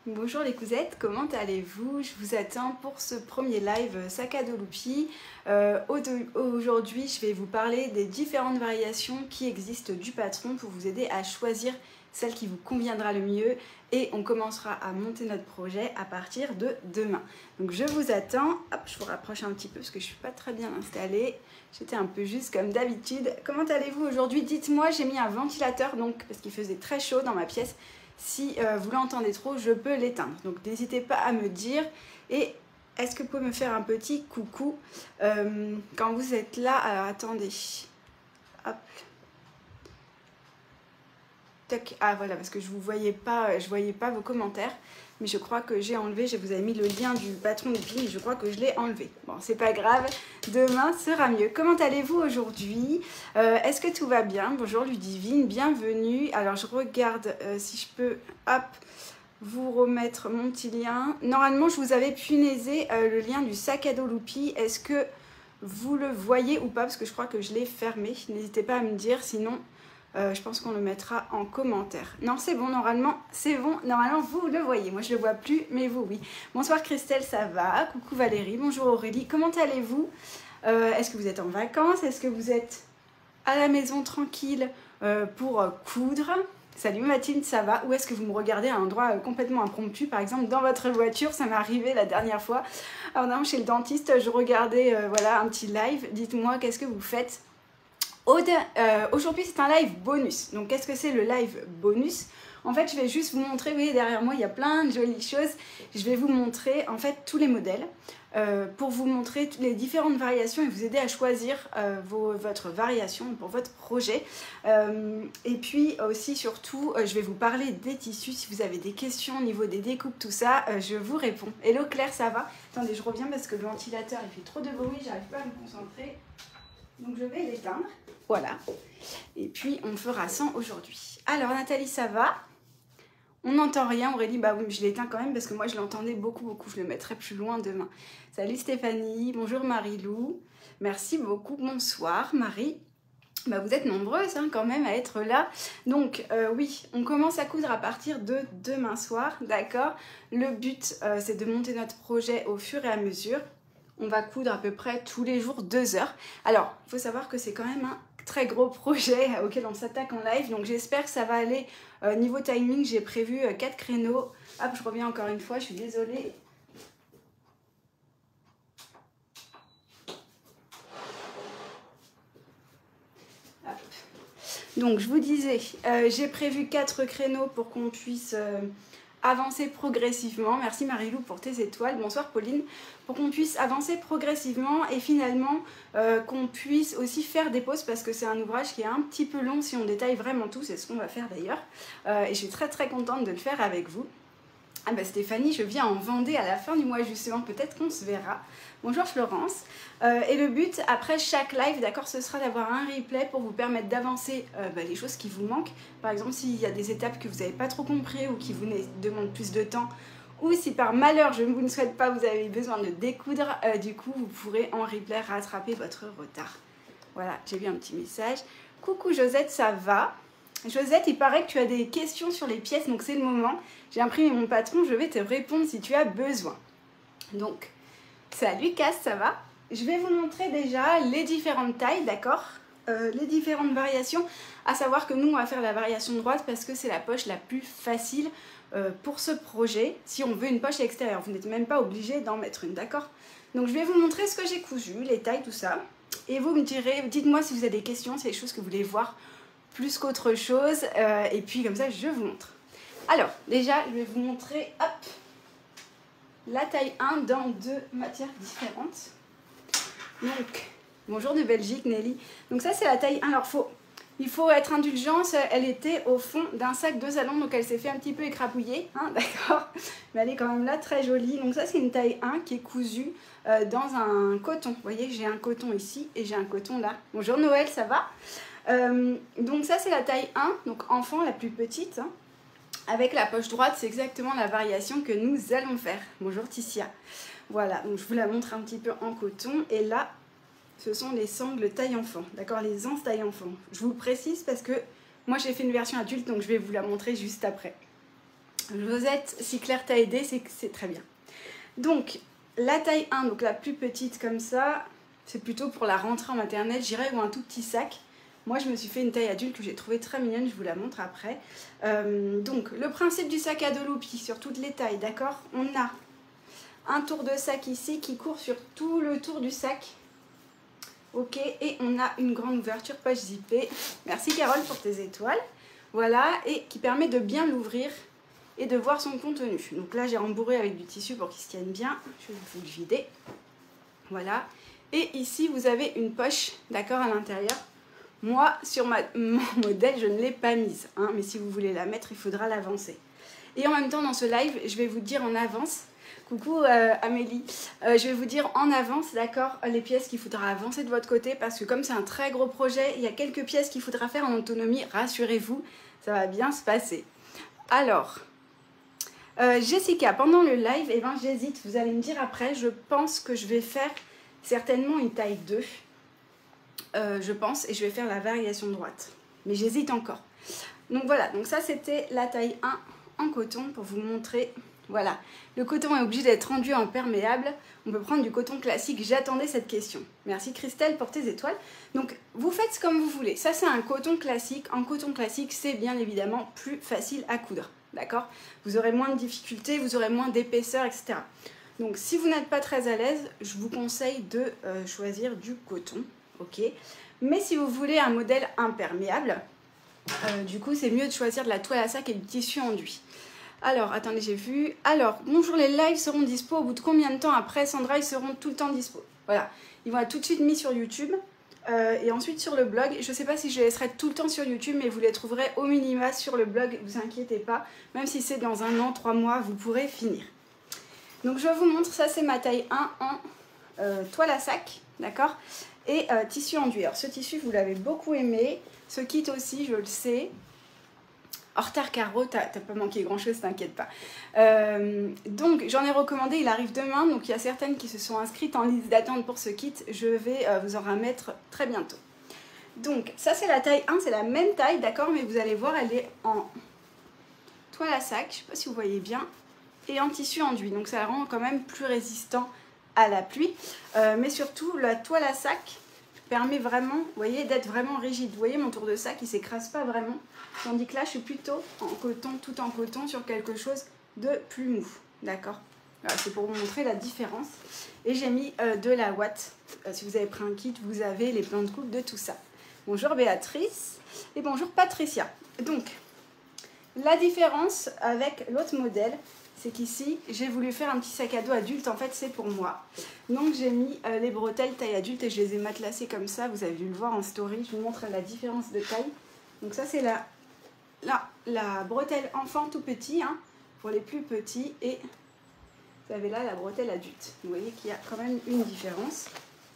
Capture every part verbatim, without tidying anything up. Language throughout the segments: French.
Bonjour les cousettes, comment allez-vous? Je vous attends pour ce premier live sac à dos Loupi. Euh, Aujourd'hui, je vais vous parler des différentes variations qui existent du patron pour vous aider à choisir celle qui vous conviendra le mieux. Et on commencera à monter notre projet à partir de demain. Donc je vous attends. Hop, je vous rapproche un petit peu parce que je ne suis pas très bien installée. J'étais un peu juste comme d'habitude. Comment allez-vous aujourd'hui? Dites-moi, j'ai mis un ventilateur donc parce qu'il faisait très chaud dans ma pièce. Si euh, vous l'entendez trop, je peux l'éteindre. Donc n'hésitez pas à me dire. Et est-ce que vous pouvez me faire un petit coucou euh, quand vous êtes là? Alors attendez. Hop. Tac. Ah voilà, parce que je ne voyais pas, je voyais pas vos commentaires. Mais je crois que j'ai enlevé, je vous avais mis le lien du patron de Pi, mais je crois que je l'ai enlevé. Bon, c'est pas grave, demain sera mieux. Comment allez-vous aujourd'hui? euh, Est-ce que tout va bien? Bonjour Ludivine, bienvenue. Alors je regarde euh, si je peux, hop, vous remettre mon petit lien. Normalement, je vous avais punaisé euh, le lien du sac à dos Loupi. Est-ce que vous le voyez ou pas? Parce que je crois que je l'ai fermé. N'hésitez pas à me dire, sinon... Euh, je pense qu'on le mettra en commentaire. Non, c'est bon, normalement, c'est bon. Normalement, vous le voyez. Moi, je ne le vois plus, mais vous, oui. Bonsoir Christelle, ça va? Coucou Valérie, bonjour Aurélie. Comment allez-vous? euh, Est-ce que vous êtes en vacances? Est-ce que vous êtes à la maison tranquille euh, pour euh, coudre? Salut Mathilde, ça va? Ou est-ce que vous me regardez à un endroit euh, complètement impromptu? Par exemple, dans votre voiture, ça m'est arrivé la dernière fois. Alors non, chez le dentiste, je regardais euh, voilà, un petit live. Dites-moi, qu'est-ce que vous faites? Aude, euh, aujourd'hui c'est un live bonus. Donc qu'est-ce que c'est le live bonus? En fait je vais juste vous montrer, vous voyez derrière moi il y a plein de jolies choses. Je vais vous montrer en fait tous les modèles euh, pour vous montrer toutes les différentes variations et vous aider à choisir euh, vos, votre variation pour votre projet. Euh, et puis aussi surtout euh, je vais vous parler des tissus. Si vous avez des questions au niveau des découpes, tout ça, euh, je vous réponds. Hello Claire, ça va? Attendez, je reviens parce que le ventilateur il fait trop de bruit, j'arrive pas à me concentrer. Donc je vais l'éteindre, voilà. Et puis on fera sans aujourd'hui. Alors Nathalie, ça va? On n'entend rien. Aurélie, bah oui, mais je l'éteins quand même parce que moi je l'entendais beaucoup, beaucoup. Je le mettrai plus loin demain. Salut Stéphanie, bonjour Marie-Lou. Merci beaucoup, bonsoir Marie. Bah, vous êtes nombreuses hein, quand même à être là. Donc euh, oui, on commence à coudre à partir de demain soir, d'accord? Le but, euh, c'est de monter notre projet au fur et à mesure. On va coudre à peu près tous les jours deux heures. Alors, il faut savoir que c'est quand même un très gros projet auquel on s'attaque en live. Donc, j'espère que ça va aller. Euh, niveau timing, j'ai prévu euh, quatre créneaux. Hop, je reviens encore une fois, je suis désolée. Hop. Donc, je vous disais, euh, j'ai prévu quatre créneaux pour qu'on puisse... Euh, avancer progressivement. Merci Marie-Lou pour tes étoiles. Bonsoir Pauline. Pour qu'on puisse avancer progressivement et finalement euh, qu'on puisse aussi faire des pauses parce que c'est un ouvrage qui est un petit peu long si on détaille vraiment tout. C'est ce qu'on va faire d'ailleurs. Euh, et je suis très très contente de le faire avec vous. Ah bah Stéphanie, je viens en Vendée à la fin du mois justement, peut-être qu'on se verra. Bonjour Florence. Euh, et le but, après chaque live, d'accord, ce sera d'avoir un replay pour vous permettre d'avancer euh, bah, les choses qui vous manquent. Par exemple, s'il y a des étapes que vous n'avez pas trop compris ou qui vous demandent plus de temps, ou si par malheur, je ne vous ne souhaite pas, vous avez besoin de découdre, euh, du coup, vous pourrez en replay rattraper votre retard. Voilà, j'ai vu un petit message. Coucou Josette, ça va? Josette, il paraît que tu as des questions sur les pièces, donc c'est le moment. J'ai imprimé mon patron, je vais te répondre si tu as besoin. Donc, salut Cass, ça va? Je vais vous montrer déjà les différentes tailles, d'accord? euh, Les différentes variations, à savoir que nous, on va faire la variation droite parce que c'est la poche la plus facile euh, pour ce projet. Si on veut une poche extérieure, vous n'êtes même pas obligé d'en mettre une, d'accord? Donc, je vais vous montrer ce que j'ai cousu, les tailles, tout ça. Et vous me direz, dites-moi si vous avez des questions, si c'est des choses que vous voulez voir plus qu'autre chose, euh, et puis comme ça je vous montre. Alors déjà je vais vous montrer hop, la taille un dans deux matières différentes. Donc bonjour de Belgique Nelly. Donc ça c'est la taille un. Alors faut, il faut être indulgent, elle était au fond d'un sac de salon donc elle s'est fait un petit peu écrapouiller, hein, d'accord, mais elle est quand même là très jolie. Donc ça c'est une taille un qui est cousue euh, dans un coton. Vous voyez j'ai un coton ici et j'ai un coton là. Bonjour Noël, ça va? Euh, donc ça c'est la taille un, donc enfant la plus petite, hein. Avec la poche droite c'est exactement la variation que nous allons faire. Bonjour Ticia. Voilà, donc je vous la montre un petit peu en coton et là ce sont les sangles taille enfant, d'accord, les anses taille enfant. Je vous le précise parce que moi j'ai fait une version adulte donc je vais vous la montrer juste après. Josette, si Claire t'a aidé, c'est que c'est très bien. Donc, la taille un, donc la plus petite comme ça, c'est plutôt pour la rentrée en maternelle, j'irais, ou un tout petit sac. Moi, je me suis fait une taille adulte que j'ai trouvée très mignonne, je vous la montre après. Euh, donc, le principe du sac à dos Loopy sur toutes les tailles, d'accord? On a un tour de sac ici qui court sur tout le tour du sac. Ok, et on a une grande ouverture poche zippée. Merci Carole pour tes étoiles. Voilà, et qui permet de bien l'ouvrir et de voir son contenu. Donc là, j'ai rembourré avec du tissu pour qu'il se tienne bien. Je vais vous le vider. Voilà. Et ici, vous avez une poche, d'accord, à l'intérieur. Moi, sur ma, mon modèle, je ne l'ai pas mise. Hein, mais si vous voulez la mettre, il faudra l'avancer. Et en même temps, dans ce live, je vais vous dire en avance... Coucou euh, Amélie, euh, je vais vous dire en avance, d'accord, les pièces qu'il faudra avancer de votre côté, parce que comme c'est un très gros projet, il y a quelques pièces qu'il faudra faire en autonomie, rassurez-vous, ça va bien se passer. Alors, euh, Jessica, pendant le live, eh ben, j'hésite, vous allez me dire après, je pense que je vais faire certainement une taille deux, euh, je pense, et je vais faire la variation droite, mais j'hésite encore. Donc voilà, donc ça c'était la taille un en coton pour vous montrer... Voilà, le coton est obligé d'être rendu en perméable. On peut prendre du coton classique. J'attendais cette question. Merci Christelle pour tes étoiles. Donc, vous faites comme vous voulez. Ça, c'est un coton classique. En coton classique, c'est bien évidemment plus facile à coudre. D'accord? Vous aurez moins de difficultés, vous aurez moins d'épaisseur, et cetera. Donc, si vous n'êtes pas très à l'aise, je vous conseille de euh, choisir du coton. Ok? Mais si vous voulez un modèle imperméable, euh, du coup, c'est mieux de choisir de la toile à sac et du tissu enduit. Alors, attendez, j'ai vu. Alors, bonjour, les lives seront dispo au bout de combien de temps après? Sandra, ils seront tout le temps dispo. Voilà, ils vont être tout de suite mis sur YouTube euh, et ensuite sur le blog. Je ne sais pas si je les laisserai tout le temps sur YouTube, mais vous les trouverez au minima sur le blog, ne vous inquiétez pas. Même si c'est dans un an, trois mois, vous pourrez finir. Donc, je vous montre, ça c'est ma taille un en euh, toile à sac, d'accord? Et euh, tissu enduit. Alors, ce tissu, vous l'avez beaucoup aimé. Ce kit aussi, je le sais. En retard, Caro, t'as pas manqué grand chose, t'inquiète pas. Euh, donc j'en ai recommandé, il arrive demain, donc il y a certaines qui se sont inscrites en liste d'attente pour ce kit. Je vais euh, vous en remettre très bientôt. Donc ça c'est la taille un, c'est la même taille, d'accord, mais vous allez voir, elle est en toile à sac, je sais pas si vous voyez bien, et en tissu enduit. Donc ça la rend quand même plus résistant à la pluie. Euh, mais surtout, la toile à sac permet vraiment, vous voyez, d'être vraiment rigide. Vous voyez, mon tour de sac, il s'écrase pas vraiment. Tandis que là, je suis plutôt en coton, tout en coton, sur quelque chose de plus mou. D'accord? Voilà, c'est pour vous montrer la différence. Et j'ai mis euh, de la ouate. Euh, si vous avez pris un kit, vous avez les plans de coupe de tout ça. Bonjour Béatrice et bonjour Patricia. Donc, la différence avec l'autre modèle, c'est qu'ici, j'ai voulu faire un petit sac à dos adulte. En fait, c'est pour moi. Donc, j'ai mis euh, les bretelles taille adulte et je les ai matelassées comme ça. Vous avez dû le voir en story. Je vous montre la différence de taille. Donc, ça, c'est la, la, la bretelle enfant tout petit, hein, pour les plus petits. Et vous avez là la bretelle adulte. Vous voyez qu'il y a quand même une différence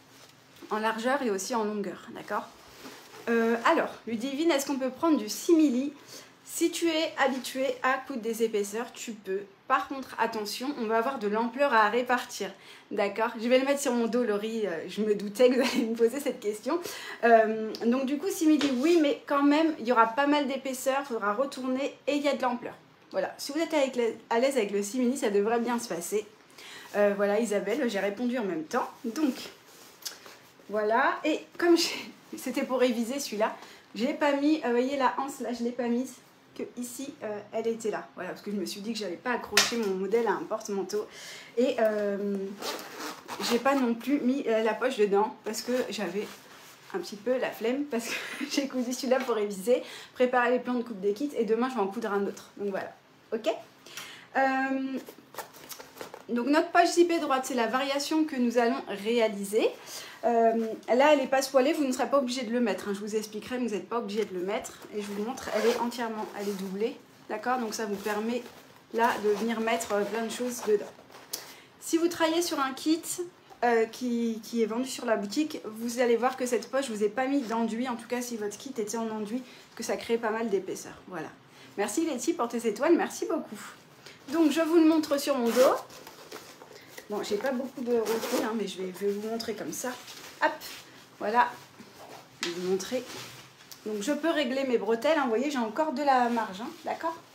en largeur et aussi en longueur. D'accord? euh, Alors, Ludivine, est-ce qu'on peut prendre du simili? Si tu es habitué à coudre des épaisseurs, tu peux. Par contre, attention, on va avoir de l'ampleur à répartir. D'accord? Je vais le mettre sur mon dos, Laurie. Je me doutais que vous allez me poser cette question. Euh, donc du coup, simili, oui, mais quand même, il y aura pas mal d'épaisseur. Il faudra retourner et il y a de l'ampleur. Voilà. Si vous êtes à l'aise avec le simili, ça devrait bien se passer. Euh, voilà, Isabelle, j'ai répondu en même temps. Donc, voilà. Et comme c'était pour réviser celui-là, j'ai pas mis, vous voyez la anse, là, je l'ai pas mise. Que ici euh, elle était là, voilà, parce que je me suis dit que j'allais pas accrocher mon modèle à un porte-manteau et euh, j'ai pas non plus mis euh, la poche dedans parce que j'avais un petit peu la flemme parce que j'ai cousu celui-là pour réviser, préparer les plans de coupe des kits et demain je vais en coudre un autre, donc voilà, ok. Euh, donc notre poche zippée droite, c'est la variation que nous allons réaliser. Euh, là elle n'est pas spoilée, vous ne serez pas obligé de le mettre, hein. Je vous expliquerai, mais vous n'êtes pas obligé de le mettre et je vous montre, elle est entièrement, elle est doublée, d'accord, donc ça vous permet là de venir mettre plein de choses dedans. Si vous travaillez sur un kit euh, qui, qui est vendu sur la boutique, vous allez voir que cette poche, je vous ai pas mis d'enduit, en tout cas si votre kit était en enduit, que ça crée pas mal d'épaisseur, voilà. Merci Letty pour tes étoiles, merci beaucoup. Donc je vous le montre sur mon dos. Bon, j'ai pas beaucoup de recul, hein, mais je vais, je vais vous montrer comme ça. Hop, voilà. Je vais vous montrer. Donc, je peux régler mes bretelles. Hein, vous voyez, j'ai encore de la marge, hein, d'accord?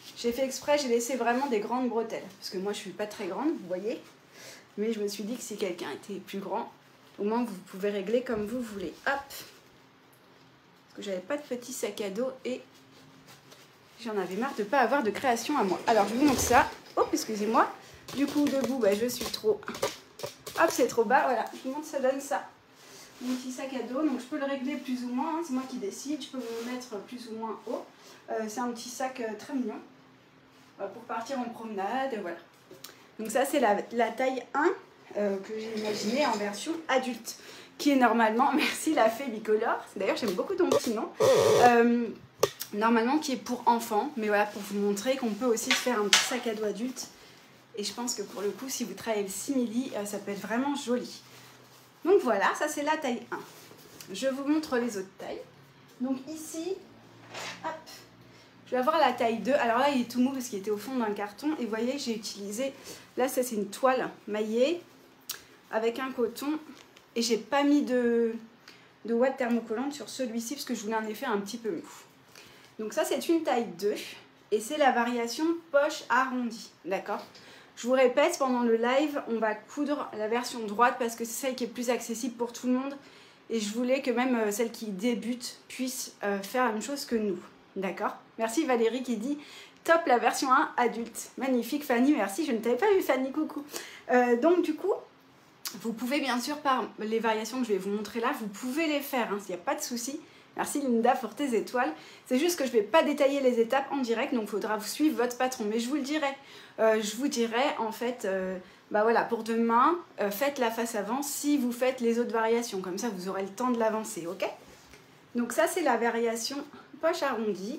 J'ai fait exprès, j'ai laissé vraiment des grandes bretelles. Parce que moi, je suis pas très grande, vous voyez. Mais je me suis dit que si quelqu'un était plus grand, au moins vous pouvez régler comme vous voulez. Hop. Parce que j'avais pas de petit sac à dos et j'en avais marre de pas avoir de création à moi. Alors, je vous montre ça. Oh, excusez-moi. Du coup, debout, bah, je suis trop... Hop, c'est trop bas. Voilà, je vous montre, ça donne ça. Mon petit sac à dos. Donc, je peux le régler plus ou moins. Hein, c'est moi qui décide. Je peux me mettre plus ou moins haut. Euh, c'est un petit sac euh, très mignon. Euh, pour partir en promenade, voilà. Donc ça, c'est la, la taille un euh, que j'ai imaginée en version adulte. Qui est normalement, merci la fée bicolore. D'ailleurs, j'aime beaucoup ton petit nom. Euh, normalement, qui est pour enfants. Mais voilà, pour vous montrer qu'on peut aussi se faire un petit sac à dos adulte. Et je pense que pour le coup, si vous travaillez le simili, euh, ça peut être vraiment joli. Donc voilà, ça c'est la taille un. Je vous montre les autres tailles. Donc ici, hop, je vais avoir la taille deux. Alors là, il est tout mou parce qu'il était au fond d'un carton. Et vous voyez, j'ai utilisé, là ça c'est une toile maillée avec un coton. Et j'ai pas mis de, de ouate thermocollante sur celui-ci parce que je voulais un effet un petit peu mou. Donc ça c'est une taille deux. Et c'est la variation poche arrondie, d'accord? Je vous répète, pendant le live, on va coudre la version droite parce que c'est celle qui est plus accessible pour tout le monde. Et je voulais que même euh, celles qui débutent puissent euh, faire la même chose que nous. D'accord? Merci Valérie qui dit top la version un adulte. Magnifique Fanny, merci. Je ne t'avais pas vu Fanny, coucou. Euh, donc du coup, vous pouvez bien sûr, par les variations que je vais vous montrer là, vous pouvez les faire, hein, s'il n'y a pas de souci. Merci Linda pour tes étoiles. C'est juste que je ne vais pas détailler les étapes en direct, donc il faudra vous suivre votre patron. Mais je vous le dirai. Euh, je vous dirai en fait, euh, bah voilà, pour demain, euh, faites la face avant si vous faites les autres variations. Comme ça, vous aurez le temps de l'avancer, ok? Donc ça, c'est la variation poche arrondie.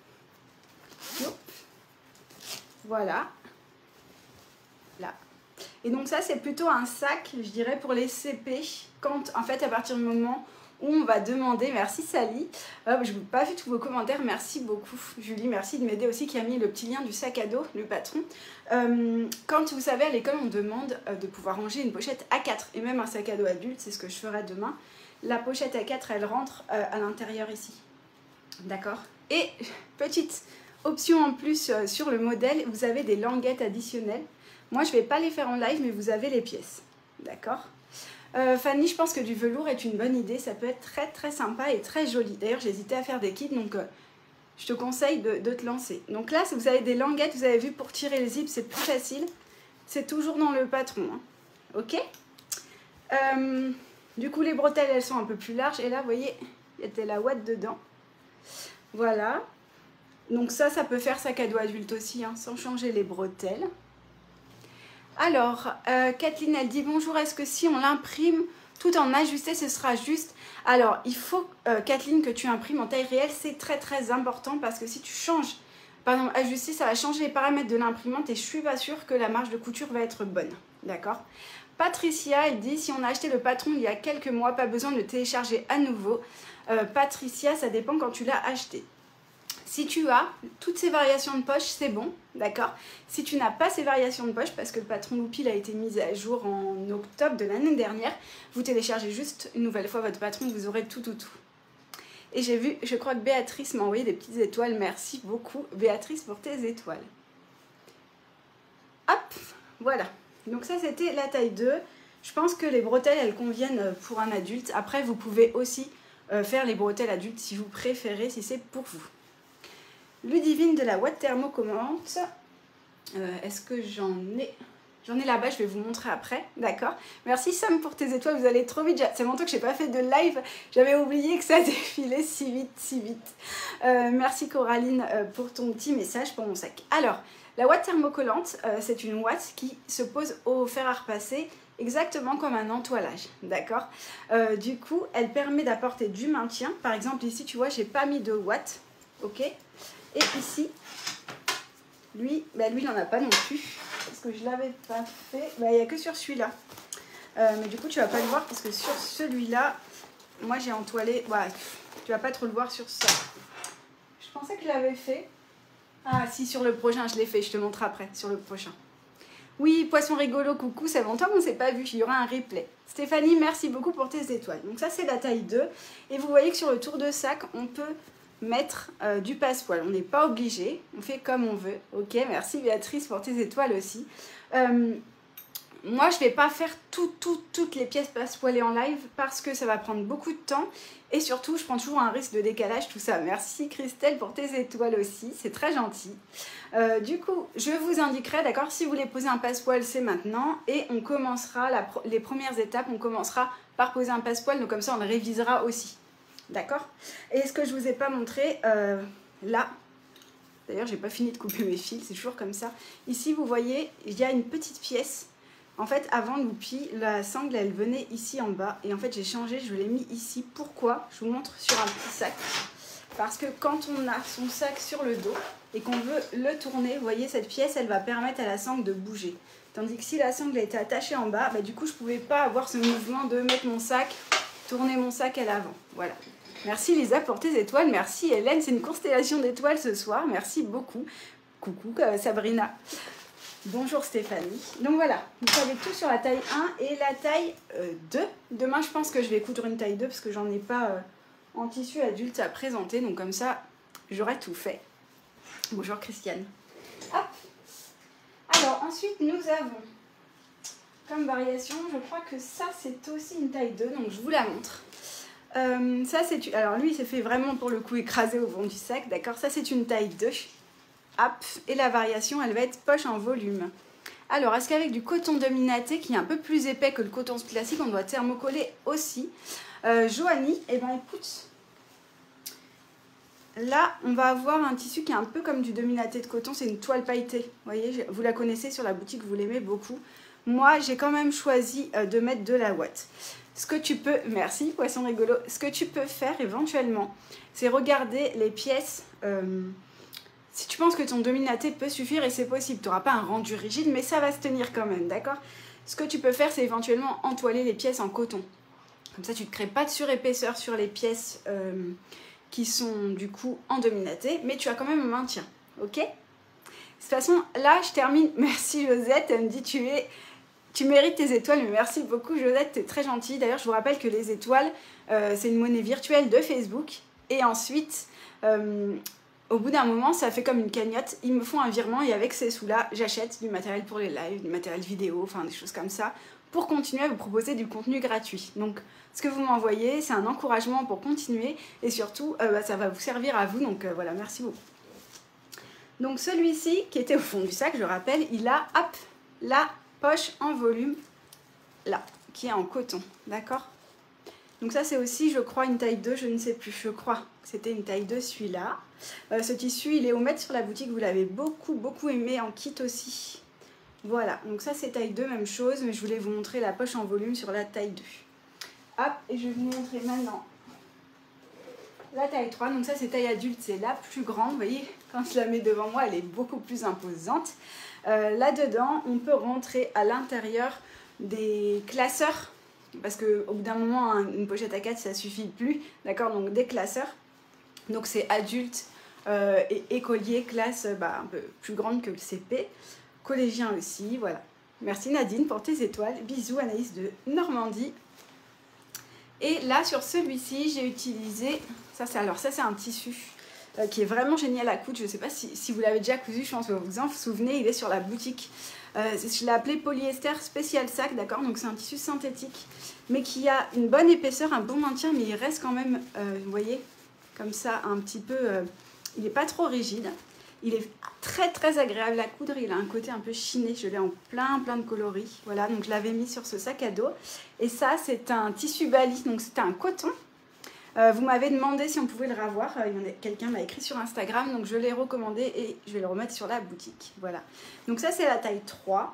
Voilà. Là. Et donc ça, c'est plutôt un sac, je dirais, pour les C P. Quand, en fait, à partir du moment où on va demander, merci Sally, euh, je n'ai pas vu tous vos commentaires, merci beaucoup Julie, merci de m'aider aussi qui a mis le petit lien du sac à dos, le patron. Euh, quand vous savez à l'école on demande euh, de pouvoir ranger une pochette A quatre et même un sac à dos adulte, c'est ce que je ferai demain, la pochette A quatre elle rentre euh, à l'intérieur ici, d'accord? Et petite option en plus euh, sur le modèle, vous avez des languettes additionnelles, moi je ne vais pas les faire en live mais vous avez les pièces, d'accord? Euh, Fanny, je pense que du velours est une bonne idée, ça peut être très très sympa et très joli. D'ailleurs, j'hésitais à faire des kits, donc euh, je te conseille de, de te lancer. Donc là, si vous avez des languettes, vous avez vu, pour tirer les zips, c'est plus facile. C'est toujours dans le patron, hein. Ok? euh, Du coup, les bretelles, elles sont un peu plus larges. Et là, vous voyez, il y a de la ouate dedans. Voilà. Donc ça, ça peut faire sac à dos adulte aussi, hein, sans changer les bretelles. Alors, euh, Kathleen, elle dit bonjour, est-ce que si on l'imprime tout en ajusté, ce sera juste? Alors, il faut, euh, Kathleen, que tu imprimes en taille réelle, c'est très très important parce que si tu changes, par exemple, ajusté, ça va changer les paramètres de l'imprimante et je suis pas sûre que la marge de couture va être bonne, d'accord? Patricia, elle dit, si on a acheté le patron il y a quelques mois, pas besoin de le télécharger à nouveau. Euh, Patricia, ça dépend quand tu l'as acheté. Si tu as toutes ces variations de poche, c'est bon, d'accord? Si tu n'as pas ces variations de poche, parce que le patron Loupil a été mis à jour en octobre de l'année dernière, vous téléchargez juste une nouvelle fois votre patron, vous aurez tout, tout, tout. Et j'ai vu, je crois que Béatrice m'a envoyé des petites étoiles. Merci beaucoup, Béatrice, pour tes étoiles. Hop, voilà. Donc ça, c'était la taille deux. Je pense que les bretelles, elles conviennent pour un adulte. Après, vous pouvez aussi euh, faire les bretelles adultes si vous préférez, si c'est pour vous. Ludivine de la ouate thermocollante. Euh, Est-ce que j'en ai... J'en ai là-bas, je vais vous montrer après, d'accord? Merci Sam pour tes étoiles, vous allez trop vite. C'est longtemps que je n'ai pas fait de live, j'avais oublié que ça défilait si vite, si vite. Euh, merci Coraline euh, pour ton petit message pour mon sac. Alors, la ouate thermocollante, euh, c'est une ouate qui se pose au fer à repasser exactement comme un entoilage, d'accord? euh, Du coup, elle permet d'apporter du maintien. Par exemple, ici, tu vois, j'ai pas mis de ouate, ok? Et ici, lui, bah lui, il n'en a pas non plus. Parce que je ne l'avais pas fait. Bah, il n'y a que sur celui-là. Euh, mais du coup, tu ne vas pas le voir parce que sur celui-là, moi, j'ai entoilé. Ouais, tu ne vas pas trop le voir sur ça. Je pensais que je l'avais fait. Ah, si, sur le prochain, je l'ai fait. Je te montre après, sur le prochain. Oui, poisson rigolo, coucou. Ça fait longtemps qu'on ne s'est pas vu. Il y aura un replay. Stéphanie, merci beaucoup pour tes étoiles. Donc ça, c'est la taille deux. Et vous voyez que sur le tour de sac, on peut mettre euh, du passepoil. On n'est pas obligé, on fait comme on veut. Ok, merci Béatrice pour tes étoiles aussi. Euh, moi, je ne vais pas faire tout, tout, toutes les pièces passepoilées en live parce que ça va prendre beaucoup de temps. Et surtout, je prends toujours un risque de décalage, tout ça. Merci Christelle pour tes étoiles aussi, c'est très gentil. Euh, du coup, je vous indiquerai, d'accord, si vous voulez poser un passepoil, c'est maintenant. Et on commencera, la, les premières étapes, on commencera par poser un passepoil. Donc comme ça, on le révisera aussi. D'accord? Et ce que je ne vous ai pas montré, euh, là, d'ailleurs, j'ai pas fini de couper mes fils, c'est toujours comme ça. Ici, vous voyez, il y a une petite pièce. En fait, avant l'oupi, la sangle, elle venait ici en bas. Et en fait, j'ai changé, je l'ai mis ici. Pourquoi? Je vous montre sur un petit sac. Parce que quand on a son sac sur le dos et qu'on veut le tourner, vous voyez, cette pièce, elle va permettre à la sangle de bouger. Tandis que si la sangle était attachée en bas, bah, du coup, je ne pouvais pas avoir ce mouvement de mettre mon sac, tourner mon sac à l'avant. Voilà. Merci Lisa pour tes étoiles. Merci Hélène, c'est une constellation d'étoiles ce soir. Merci beaucoup. Coucou euh, Sabrina. Bonjour Stéphanie. Donc voilà, vous savez tout sur la taille un et la taille euh, deux. Demain, je pense que je vais coudre une taille deux parce que j'en ai pas euh, en tissu adulte à présenter. Donc comme ça, j'aurai tout fait. Bonjour Christiane. Hop. Alors ensuite, nous avons comme variation, je crois que ça c'est aussi une taille deux. Donc je vous la montre. Euh, ça c'est, alors lui il s'est fait vraiment pour le coup écraser au fond du sac, d'accord. Ça c'est une taille deux. Hop, et la variation elle va être poche en volume. Alors est-ce qu'avec du coton dominaté qui est un peu plus épais que le coton classique, on doit thermocoller aussi? euh, Joanie, et eh ben écoute, là on va avoir un tissu qui est un peu comme du dominaté de coton, c'est une toile pailletée, vous voyez, vous la connaissez sur la boutique, vous l'aimez beaucoup. Moi j'ai quand même choisi de mettre de la ouate. Ce que tu peux, merci poisson rigolo, ce que tu peux faire éventuellement, c'est regarder les pièces. Euh, si tu penses que ton dominaté peut suffire, et c'est possible, tu n'auras pas un rendu rigide, mais ça va se tenir quand même, d'accord? Ce que tu peux faire, c'est éventuellement entoiler les pièces en coton. Comme ça, tu ne crées pas de surépaisseur sur les pièces euh, qui sont du coup en dominaté, mais tu as quand même un maintien, ok? De toute façon, là, je termine. Merci Josette, elle me dit tu es... Tu mérites tes étoiles, mais merci beaucoup Josette, tu es très gentille. D'ailleurs, je vous rappelle que les étoiles, euh, c'est une monnaie virtuelle de Facebook. Et ensuite, euh, au bout d'un moment, ça fait comme une cagnotte. Ils me font un virement et avec ces sous-là, j'achète du matériel pour les lives, du matériel vidéo, enfin des choses comme ça, pour continuer à vous proposer du contenu gratuit. Donc, ce que vous m'envoyez, c'est un encouragement pour continuer. Et surtout, euh, bah, ça va vous servir à vous. Donc euh, voilà, merci beaucoup. Donc celui-ci, qui était au fond du sac, je rappelle, il a, hop, là, poche en volume là, qui est en coton, d'accord? Donc ça c'est aussi je crois une taille deux, je ne sais plus, je crois que c'était une taille deux celui-là. Euh, ce tissu il est au mètre sur la boutique, vous l'avez beaucoup beaucoup aimé en kit aussi. Voilà, donc ça c'est taille deux, même chose, mais je voulais vous montrer la poche en volume sur la taille deux. Hop, et je vais vous montrer maintenant la taille trois, donc ça c'est taille adulte, c'est la plus grande, vous voyez, quand je la mets devant moi elle est beaucoup plus imposante. Euh, là-dedans, on peut rentrer à l'intérieur des classeurs, parce qu'au bout d'un moment, hein, une pochette à quatre, ça suffit plus, d'accord? Donc des classeurs, donc c'est adulte euh, et écolier, classe bah, un peu plus grande que le C P, collégien aussi, voilà. Merci Nadine pour tes étoiles, bisous Anaïs de Normandie. Et là, sur celui-ci, j'ai utilisé, ça c'est alors ça c'est un tissu, Euh, qui est vraiment génial à coudre. Je ne sais pas si, si vous l'avez déjà cousu, je pense que vous vous en souvenez, il est sur la boutique. Euh, je l'ai appelé polyester spécial sac, d'accord? Donc c'est un tissu synthétique, mais qui a une bonne épaisseur, un bon maintien, mais il reste quand même, euh, vous voyez, comme ça, un petit peu... Euh, il n'est pas trop rigide. Il est très très agréable à coudre, il a un côté un peu chiné, je l'ai en plein plein de coloris. Voilà, donc je l'avais mis sur ce sac à dos. Et ça, c'est un tissu Bali, donc c'était un coton. Euh, vous m'avez demandé si on pouvait le revoir, euh, quelqu'un m'a écrit sur Instagram, donc je l'ai recommandé et je vais le remettre sur la boutique. Voilà, donc ça c'est la taille trois.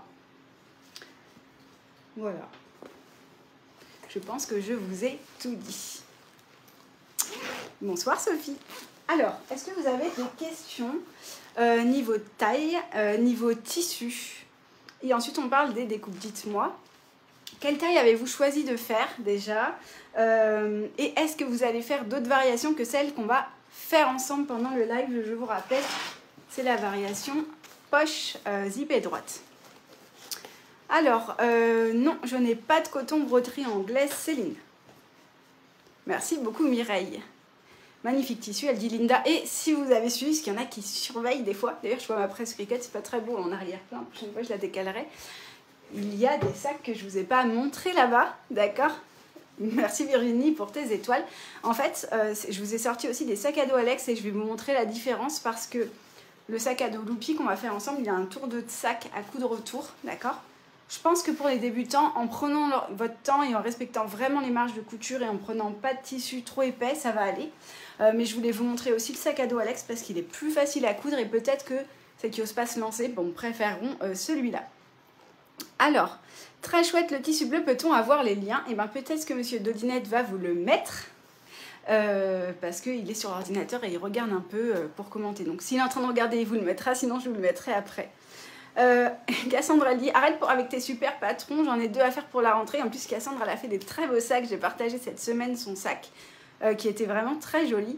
Voilà, je pense que je vous ai tout dit. Bonsoir Sophie. Alors, est-ce que vous avez des questions euh, niveau taille, euh, niveau tissu? Et ensuite on parle des découpes, dites-moi. Quelle taille avez-vous choisi de faire déjà? euh, Et est-ce que vous allez faire d'autres variations que celles qu'on va faire ensemble pendant le live? Je vous rappelle, c'est la variation poche euh, zippée droite. Alors, euh, non, je n'ai pas de coton broderie anglaise, Céline. Merci beaucoup Mireille. Magnifique tissu, elle dit Linda. Et si vous avez suivi, parce qu'il y en a qui surveillent des fois, d'ailleurs je vois ma presse cricket, c'est pas très beau en arrière-plan, la prochaine fois je la décalerai. Il y a des sacs que je vous ai pas montrés là-bas, d'accord? Merci Virginie pour tes étoiles. En fait, euh, je vous ai sorti aussi des sacs à dos Alex et je vais vous montrer la différence parce que le sac à dos Loopy qu'on va faire ensemble, il y a un tour de sac à coudre autour, d'accord? Je pense que pour les débutants, en prenant leur, votre temps et en respectant vraiment les marges de couture et en prenant pas de tissu trop épais, ça va aller. Euh, mais je voulais vous montrer aussi le sac à dos Alex parce qu'il est plus facile à coudre et peut-être que ceux qui n'osent pas se lancer, bon, préféreront euh, celui-là. Alors, très chouette le tissu bleu, peut-on avoir les liens? Et bien peut-être que Monsieur Dodinette va vous le mettre. Euh, parce qu'il est sur l'ordinateur et il regarde un peu euh, pour commenter. Donc s'il est en train de regarder, il vous le mettra, sinon je vous le mettrai après. Euh, Cassandra dit arrête pour, avec tes super patrons, j'en ai deux à faire pour la rentrée. En plus Cassandra elle a fait des très beaux sacs, j'ai partagé cette semaine son sac euh, qui était vraiment très joli.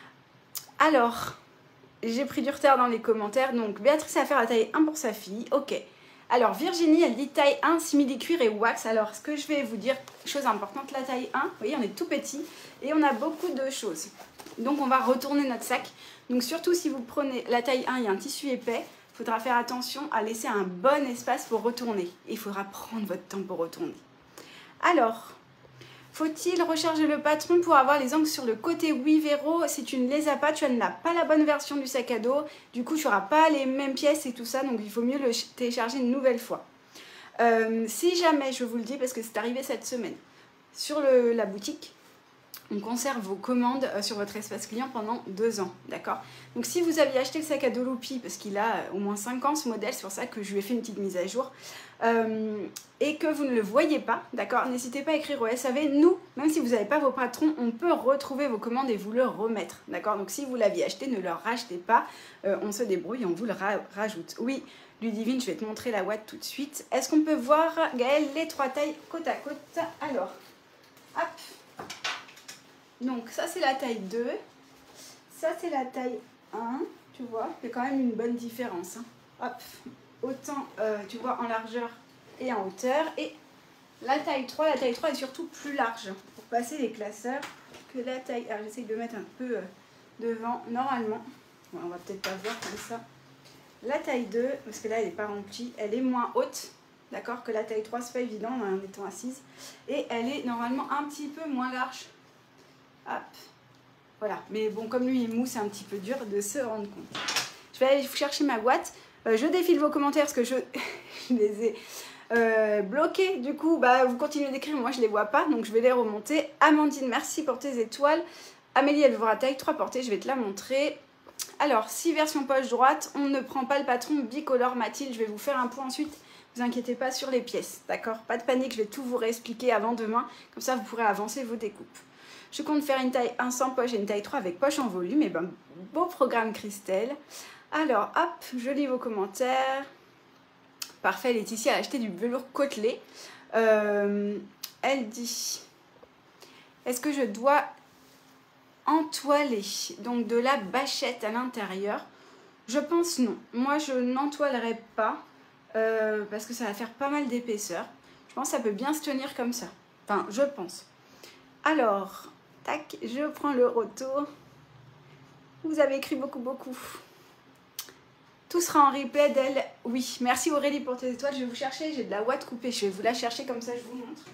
Alors j'ai pris du retard dans les commentaires, donc Béatrice a fait la taille un pour sa fille, ok. Alors Virginie elle dit taille un simili cuir et wax. Alors ce que je vais vous dire, chose importante, la taille un, vous voyez on est tout petit et on a beaucoup de choses, donc on va retourner notre sac. Donc surtout si vous prenez la taille un, il y a un tissu épais, il faudra faire attention à laisser un bon espace pour retourner. Il faudra prendre votre temps pour retourner. Alors, faut-il recharger le patron pour avoir les angles sur le côté? Oui, Véro, si tu ne les as pas, tu n'as pas la bonne version du sac à dos. Du coup, tu n'auras pas les mêmes pièces et tout ça, donc il faut mieux le télécharger une nouvelle fois. Euh, si jamais, je vous le dis, parce que c'est arrivé cette semaine, sur le, la boutique, on conserve vos commandes sur votre espace client pendant deux ans, d'accord? Donc si vous aviez acheté le sac à dos Loopy, parce qu'il a au moins cinq ans ce modèle, c'est pour ça que je lui ai fait une petite mise à jour, euh, et que vous ne le voyez pas, d'accord? N'hésitez pas à écrire au S A V. Nous, même si vous n'avez pas vos patrons, on peut retrouver vos commandes et vous le remettre, d'accord? Donc si vous l'aviez acheté, ne le rachetez pas, euh, on se débrouille, on vous le ra rajoute. Oui, Ludivine, je vais te montrer la ouate tout de suite. Est-ce qu'on peut voir, Gaëlle, les trois tailles côte à côte? Alors, hop. Donc ça c'est la taille deux, ça c'est la taille un, tu vois, il y a quand même une bonne différence. Hein. Hop, autant euh, tu vois en largeur et en hauteur. Et la taille trois, la taille trois est surtout plus large pour passer les classeurs que la taille. Alors j'essaye de mettre un peu euh, devant, normalement, bon, on va peut-être pas voir comme ça. La taille deux, parce que là elle n'est pas remplie, elle est moins haute. D'accord, que la taille trois, c'est pas évident en étant assise. Et elle est normalement un petit peu moins large. Hop, voilà. Mais bon, comme lui il mousse, c'est un petit peu dur de se rendre compte. Je vais aller chercher ma boîte. Euh, je défile vos commentaires parce que je, je les ai euh, bloqués. Du coup, bah, vous continuez d'écrire, moi je les vois pas, donc je vais les remonter. Amandine, merci pour tes étoiles. Amélie, elle veut voir la taille trois portée, je vais te la montrer. Alors, si version poche droite, on ne prend pas le patron bicolore Mathilde. Je vais vous faire un point ensuite. Vous inquiétez pas sur les pièces, d'accord? Pas de panique, je vais tout vous réexpliquer avant demain. Comme ça, vous pourrez avancer vos découpes. Je compte faire une taille un sans poche et une taille trois avec poche en volume. Et ben, beau programme Christelle. Alors, hop, je lis vos commentaires. Parfait, Laetitia a acheté du velours côtelé. Euh, elle dit, est-ce que je dois entoiler donc de la bâchette à l'intérieur? Je pense non. Moi, je n'entoilerai pas euh, parce que ça va faire pas mal d'épaisseur. Je pense que ça peut bien se tenir comme ça. Enfin, je pense. Alors... tac, je prends le retour. Vous avez écrit beaucoup, beaucoup. Tout sera en replay d'elle. Oui, merci Aurélie pour tes étoiles. Je vais vous chercher, j'ai de la ouate coupée. Je vais vous la chercher comme ça, je vous montre.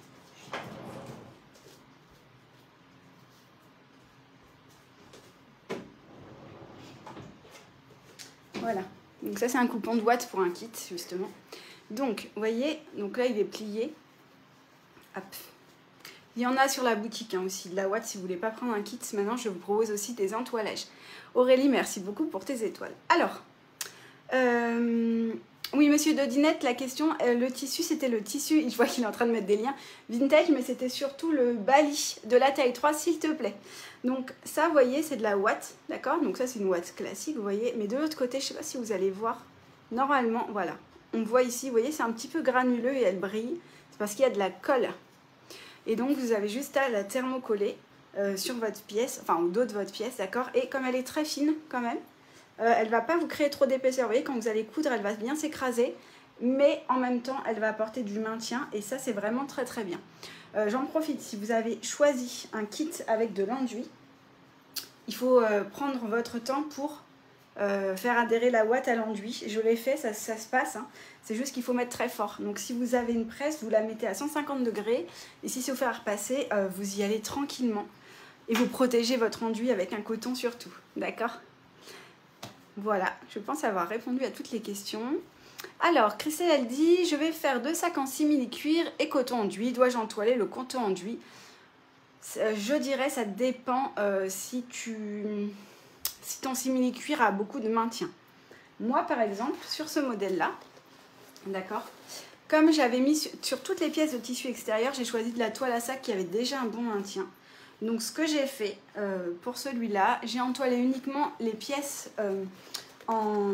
Voilà. Donc ça, c'est un coupon de ouate pour un kit, justement. Donc, vous voyez, donc là, il est plié. Hop. Il y en a sur la boutique hein, aussi, de la ouate, si vous ne voulez pas prendre un kit. Maintenant, je vous propose aussi des entoilages. Aurélie, merci beaucoup pour tes étoiles. Alors, euh, oui, monsieur Dodinette, la question, euh, le tissu, c'était le tissu, je vois qu'il est en train de mettre des liens, vintage, mais c'était surtout le bali de la taille trois, s'il te plaît. Donc ça, vous voyez, c'est de la ouate, d'accord? Donc ça, c'est une ouate classique, vous voyez. Mais de l'autre côté, je ne sais pas si vous allez voir, normalement, voilà. On voit ici, vous voyez, c'est un petit peu granuleux et elle brille. C'est parce qu'il y a de la colle. Et donc, vous avez juste à la thermocoller euh, sur votre pièce, enfin au dos de votre pièce, d'accord? Et comme elle est très fine quand même, euh, elle ne va pas vous créer trop d'épaisseur. Vous voyez, quand vous allez coudre, elle va bien s'écraser, mais en même temps, elle va apporter du maintien. Et ça, c'est vraiment très très bien. Euh, J'en profite, si vous avez choisi un kit avec de l'enduit, il faut euh, prendre votre temps pour euh, faire adhérer la ouate à l'enduit. Je l'ai fait, ça, ça se passe, hein. C'est juste qu'il faut mettre très fort. Donc si vous avez une presse, vous la mettez à cent cinquante degrés, et si c'est au fer à repasser, euh, vous y allez tranquillement. Et vous protégez votre enduit avec un coton surtout, d'accord? Voilà, je pense avoir répondu à toutes les questions. Alors, Christelle, elle dit, je vais faire deux sacs en simili-cuir et coton enduit. Dois-je entoiler le coton enduit? Je dirais, ça dépend euh, si, tu... si ton simili-cuir a beaucoup de maintien. Moi, par exemple, sur ce modèle-là, d'accord, comme j'avais mis sur, sur toutes les pièces de tissu extérieur, j'ai choisi de la toile à sac qui avait déjà un bon maintien. Donc, ce que j'ai fait euh, pour celui-là, j'ai entoilé uniquement les pièces euh, en...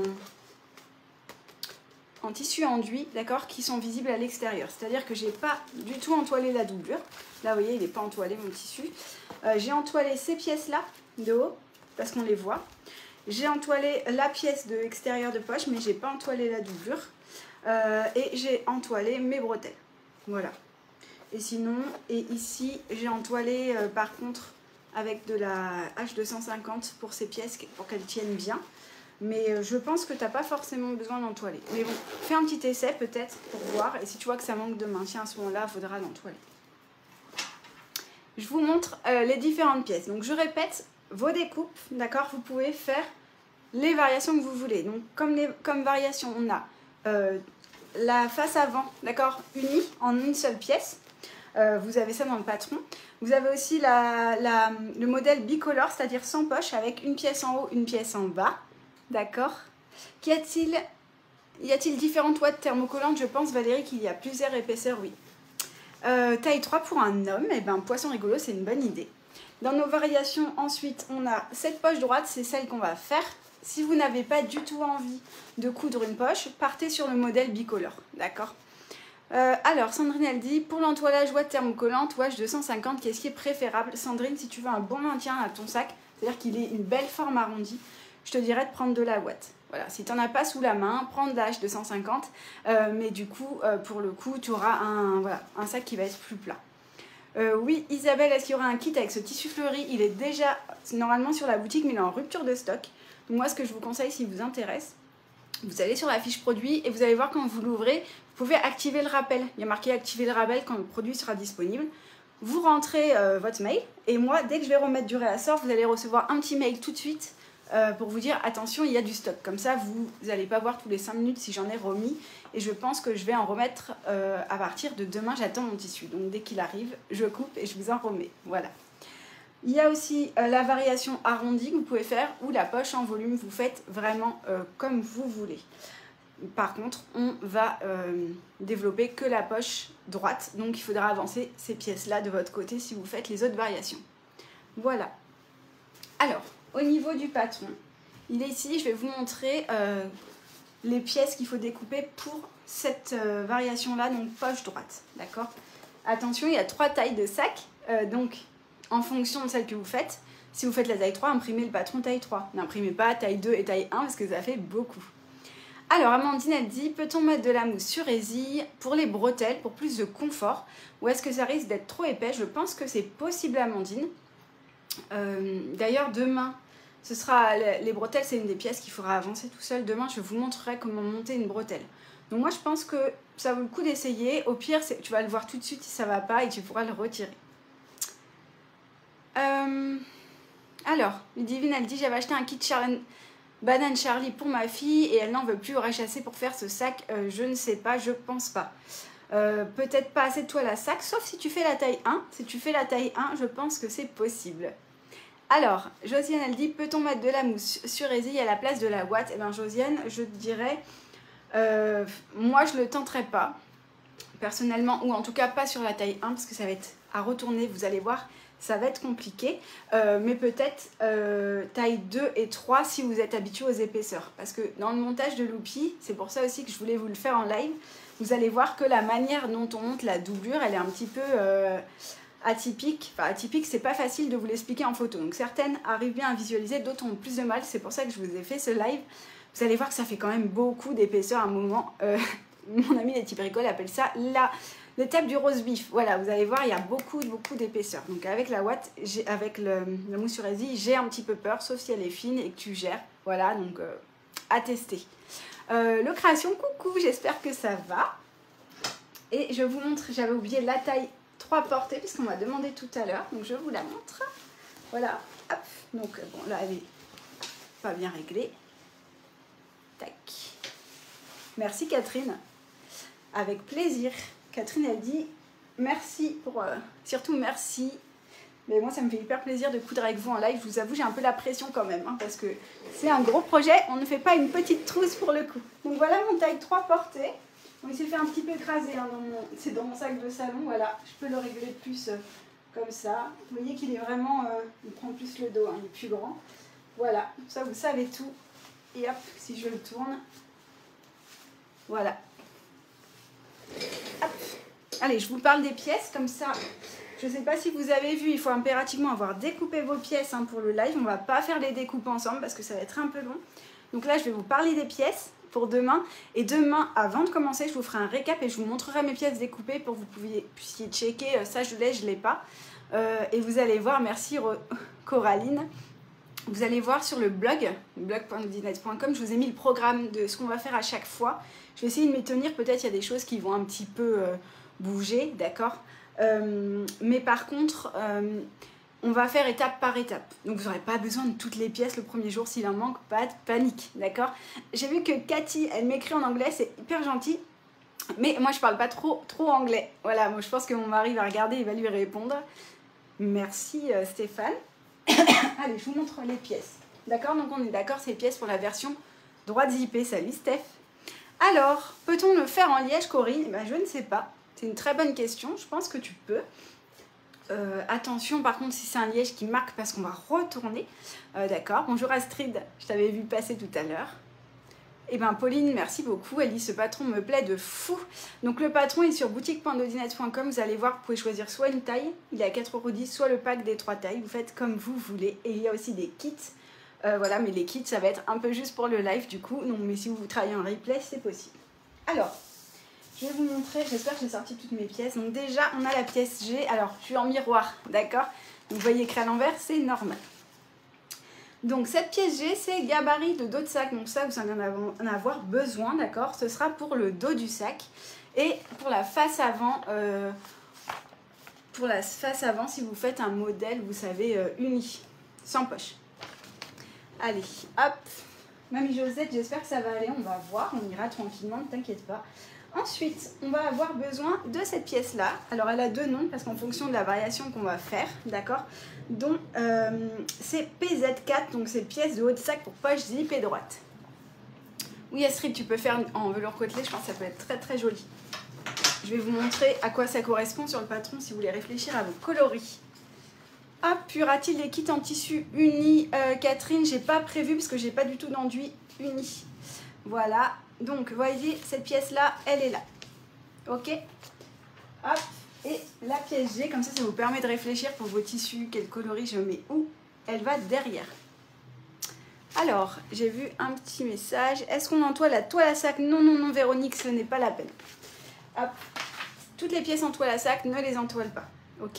en tissu enduit, d'accord, qui sont visibles à l'extérieur. C'est-à-dire que j'ai pas du tout entoilé la doublure. Là, vous voyez, il n'est pas entoilé mon tissu. Euh, j'ai entoilé ces pièces-là de haut, parce qu'on les voit. J'ai entoilé la pièce de extérieur de poche, mais j'ai pas entoilé la doublure. Euh, et j'ai entoilé mes bretelles. Voilà. Et sinon, et ici, j'ai entoilé, euh, par contre, avec de la H deux cent cinquante pour ces pièces, pour qu'elles tiennent bien. Mais je pense que tu n'as pas forcément besoin d'entoiler. Mais bon, fais un petit essai peut-être pour voir. Et si tu vois que ça manque de maintien à ce moment-là, il faudra l'entoiler. Je vous montre euh, les différentes pièces. Donc je répète, vos découpes, d'accord, vous pouvez faire les variations que vous voulez. Donc comme, les, comme variation, on a euh, la face avant, d'accord, unie en une seule pièce. Euh, vous avez ça dans le patron. Vous avez aussi la, la, le modèle bicolore, c'est-à-dire sans poche, avec une pièce en haut, une pièce en bas. D'accord. Qu'y a-t-il? Y a-t-il différentes ouates thermocollantes? Je pense, Valérie, qu'il y a plusieurs épaisseurs, oui. Euh, taille trois pour un homme, et ben poisson rigolo, c'est une bonne idée. Dans nos variations, ensuite, on a cette poche droite, c'est celle qu'on va faire. Si vous n'avez pas du tout envie de coudre une poche, partez sur le modèle bicolore, d'accord. euh, Alors, Sandrine, elle dit, pour l'entoilage ouate thermocollante, ouate deux cent cinquante, qu'est-ce qui est préférable? Sandrine, si tu veux un bon maintien à ton sac, c'est-à-dire qu'il ait une belle forme arrondie, je te dirais de prendre de la ouate. Voilà, si tu n'en as pas sous la main, prends de la H deux cent cinquante, euh, mais du coup, euh, pour le coup, tu auras un, voilà, un sac qui va être plus plat. Euh, oui, Isabelle, est-ce qu'il y aura un kit avec ce tissu fleuri? Il est déjà normalement sur la boutique, mais il est en rupture de stock. Donc moi, ce que je vous conseille, si vous intéresse, vous allez sur la fiche produit et vous allez voir quand vous l'ouvrez, vous pouvez activer le rappel. Il y a marqué activer le rappel quand le produit sera disponible. Vous rentrez euh, votre mail et moi, dès que je vais remettre du réassort, vous allez recevoir un petit mail tout de suite Euh, pour vous dire attention, il y a du stock. Comme ça, vous n'allez pas voir tous les cinq minutes si j'en ai remis. Et je pense que je vais en remettre euh, à partir de demain. J'attends mon tissu. Donc dès qu'il arrive, je coupe et je vous en remets. Voilà. Il y a aussi euh, la variation arrondie que vous pouvez faire ou la poche en volume. Vous faites vraiment euh, comme vous voulez. Par contre, on va euh, développer que la poche droite. Donc il faudra avancer ces pièces-là de votre côté si vous faites les autres variations. Voilà. Alors, au niveau du patron, il est ici, je vais vous montrer euh, les pièces qu'il faut découper pour cette euh, variation-là, donc poche droite, d'accord? Attention, il y a trois tailles de sac, euh, donc en fonction de celle que vous faites, si vous faites la taille trois, imprimez le patron taille trois. N'imprimez pas taille deux et taille un parce que ça fait beaucoup. Alors, Amandine, elle dit, peut-on mettre de la mousse sur résille pour les bretelles, pour plus de confort? Ou est-ce que ça risque d'être trop épais? Je pense que c'est possible, Amandine. Euh, D'ailleurs, demain, ce sera les bretelles, c'est une des pièces qu'il faudra avancer tout seul. Demain, je vous montrerai comment monter une bretelle. Donc moi, je pense que ça vaut le coup d'essayer. Au pire, tu vas le voir tout de suite si ça ne va pas et tu pourras le retirer. Euh, alors, Ludivine, elle dit, j'avais acheté un kit Charlie, Banane Charlie pour ma fille et elle n'en veut plus au rez-de-chaussée pour faire ce sac. Euh, je ne sais pas, je pense pas. Euh, Peut-être pas assez de toile à sac, sauf si tu fais la taille un. Si tu fais la taille un, je pense que c'est possible. Alors, Josiane, elle dit, peut-on mettre de la mousse sur résille à la place de la ouate? Eh bien, Josiane, je te dirais, euh, moi, je ne le tenterai pas, personnellement, ou en tout cas pas sur la taille un, parce que ça va être à retourner, vous allez voir, ça va être compliqué. Euh, mais peut-être euh, taille deux et trois si vous êtes habitué aux épaisseurs. Parce que dans le montage de l'oupi, c'est pour ça aussi que je voulais vous le faire en live, vous allez voir que la manière dont on monte la doublure, elle est un petit peu... Euh, atypique, enfin atypique, c'est pas facile de vous l'expliquer en photo. Donc certaines arrivent bien à visualiser, d'autres ont plus de mal. C'est pour ça que je vous ai fait ce live. Vous allez voir que ça fait quand même beaucoup d'épaisseur à un moment. Euh, mon ami Letty Bricole appelle ça la L'étape du rose beef, voilà, vous allez voir, il y a beaucoup, beaucoup d'épaisseur. Donc avec la ouate, avec le, la mousse sur résille, j'ai un petit peu peur, sauf si elle est fine et que tu gères. Voilà, donc euh, à tester. Euh, le création, coucou, j'espère que ça va. Et je vous montre, j'avais oublié la taille trois portées, puisqu'on m'a demandé tout à l'heure. Donc je vous la montre. Voilà, hop. Donc bon, là, elle est pas bien réglée. Tac. Merci Catherine. Avec plaisir. Catherine a dit merci pour... Euh, surtout merci. Mais moi, ça me fait hyper plaisir de coudre avec vous en live. Je vous avoue, j'ai un peu la pression quand même. Hein, parce que c'est un gros projet. On ne fait pas une petite trousse pour le coup. Donc voilà mon taille trois portées. Bon, il s'est fait un petit peu écraser. Hein, c'est dans mon sac de salon. Voilà. Je peux le régler plus euh, comme ça. Vous voyez qu'il est vraiment... Euh, il prend plus le dos. Hein, il est plus grand. Voilà. Ça, vous savez tout. Et hop, si je le tourne. Voilà. Hop. Allez, je vous parle des pièces comme ça. Je ne sais pas si vous avez vu, il faut impérativement avoir découpé vos pièces hein, pour le live. On ne va pas faire les découpes ensemble parce que ça va être un peu long. Donc là, je vais vous parler des pièces pour demain. Et demain, avant de commencer, je vous ferai un récap et je vous montrerai mes pièces découpées pour que vous puissiez, puissiez checker. Ça, je l'ai, je ne l'ai pas. Euh, et vous allez voir, merci Coraline. Vous allez voir sur le blog, blog point dodinette point com, je vous ai mis le programme de ce qu'on va faire à chaque fois. Je vais essayer de m'y tenir, peut-être il y a des choses qui vont un petit peu euh, bouger, d'accord euh, mais par contre, euh, on va faire étape par étape. Donc vous n'aurez pas besoin de toutes les pièces le premier jour, s'il en manque, pas de panique, d'accord. J'ai vu que Cathy, elle m'écrit en anglais, c'est hyper gentil. Mais moi je parle pas trop, trop anglais. Voilà, moi je pense que mon mari va regarder, il va lui répondre. Merci euh, Stéphane. Allez, je vous montre les pièces. D'accord, donc on est d'accord, c'est les pièces pour la version droite zippée. Salut Steph. Alors, peut-on le faire en liège, Corinne? Ben, je ne sais pas. C'est une très bonne question. Je pense que tu peux. Euh, attention, par contre, si c'est un liège qui marque parce qu'on va retourner. Euh, d'accord. Bonjour Astrid, je t'avais vu passer tout à l'heure. Eh bien, Pauline, merci beaucoup. Elle dit, ce patron me plaît de fou. Donc, le patron est sur boutique point dodinette point com. Vous allez voir, vous pouvez choisir soit une taille, il est à quatre euros dix, soit le pack des trois tailles. Vous faites comme vous voulez. Et il y a aussi des kits. Euh, voilà, mais les kits, ça va être un peu juste pour le live, du coup. Non, mais si vous travaillez en replay, c'est possible. Alors, je vais vous montrer. J'espère que j'ai sorti toutes mes pièces. Donc, déjà, on a la pièce G. Alors, je suis en miroir, d'accord? Vous voyez écrit à l'envers, c'est normal. Donc cette pièce G, c'est gabarit de dos de sac. Donc ça, vous allez en avoir besoin, d'accord? Ce sera pour le dos du sac. Et pour la face avant, euh, pour la face avant, si vous faites un modèle, vous savez, euh, uni, sans poche. Allez, hop. Mamie Josette, j'espère que ça va aller. On va voir, on ira tranquillement, ne t'inquiète pas. Ensuite, on va avoir besoin de cette pièce-là. Alors, elle a deux noms parce qu'en fonction de la variation qu'on va faire, d'accord, dont euh, c'est P Z quatre, donc c'est pièce de haut de sac pour poche zip et droite. Oui, Astrid, tu peux faire en velours côtelé, je pense que ça peut être très très joli. Je vais vous montrer à quoi ça correspond sur le patron si vous voulez réfléchir à vos coloris. Hop, y aura-t-il des kits en tissu uni, euh, Catherine? J'ai pas prévu parce que j'ai pas du tout d'enduit uni. Voilà. Donc, vous voyez, cette pièce-là, elle est là. Ok? Hop. Et la pièce G, comme ça, ça vous permet de réfléchir pour vos tissus. Quel coloris je mets où? Elle va derrière. Alors, j'ai vu un petit message. Est-ce qu'on entoile la toile à sac? Non, non, non, Véronique, ce n'est pas la peine. Hop. Toutes les pièces en toile à sac, ne les entoile pas. Ok?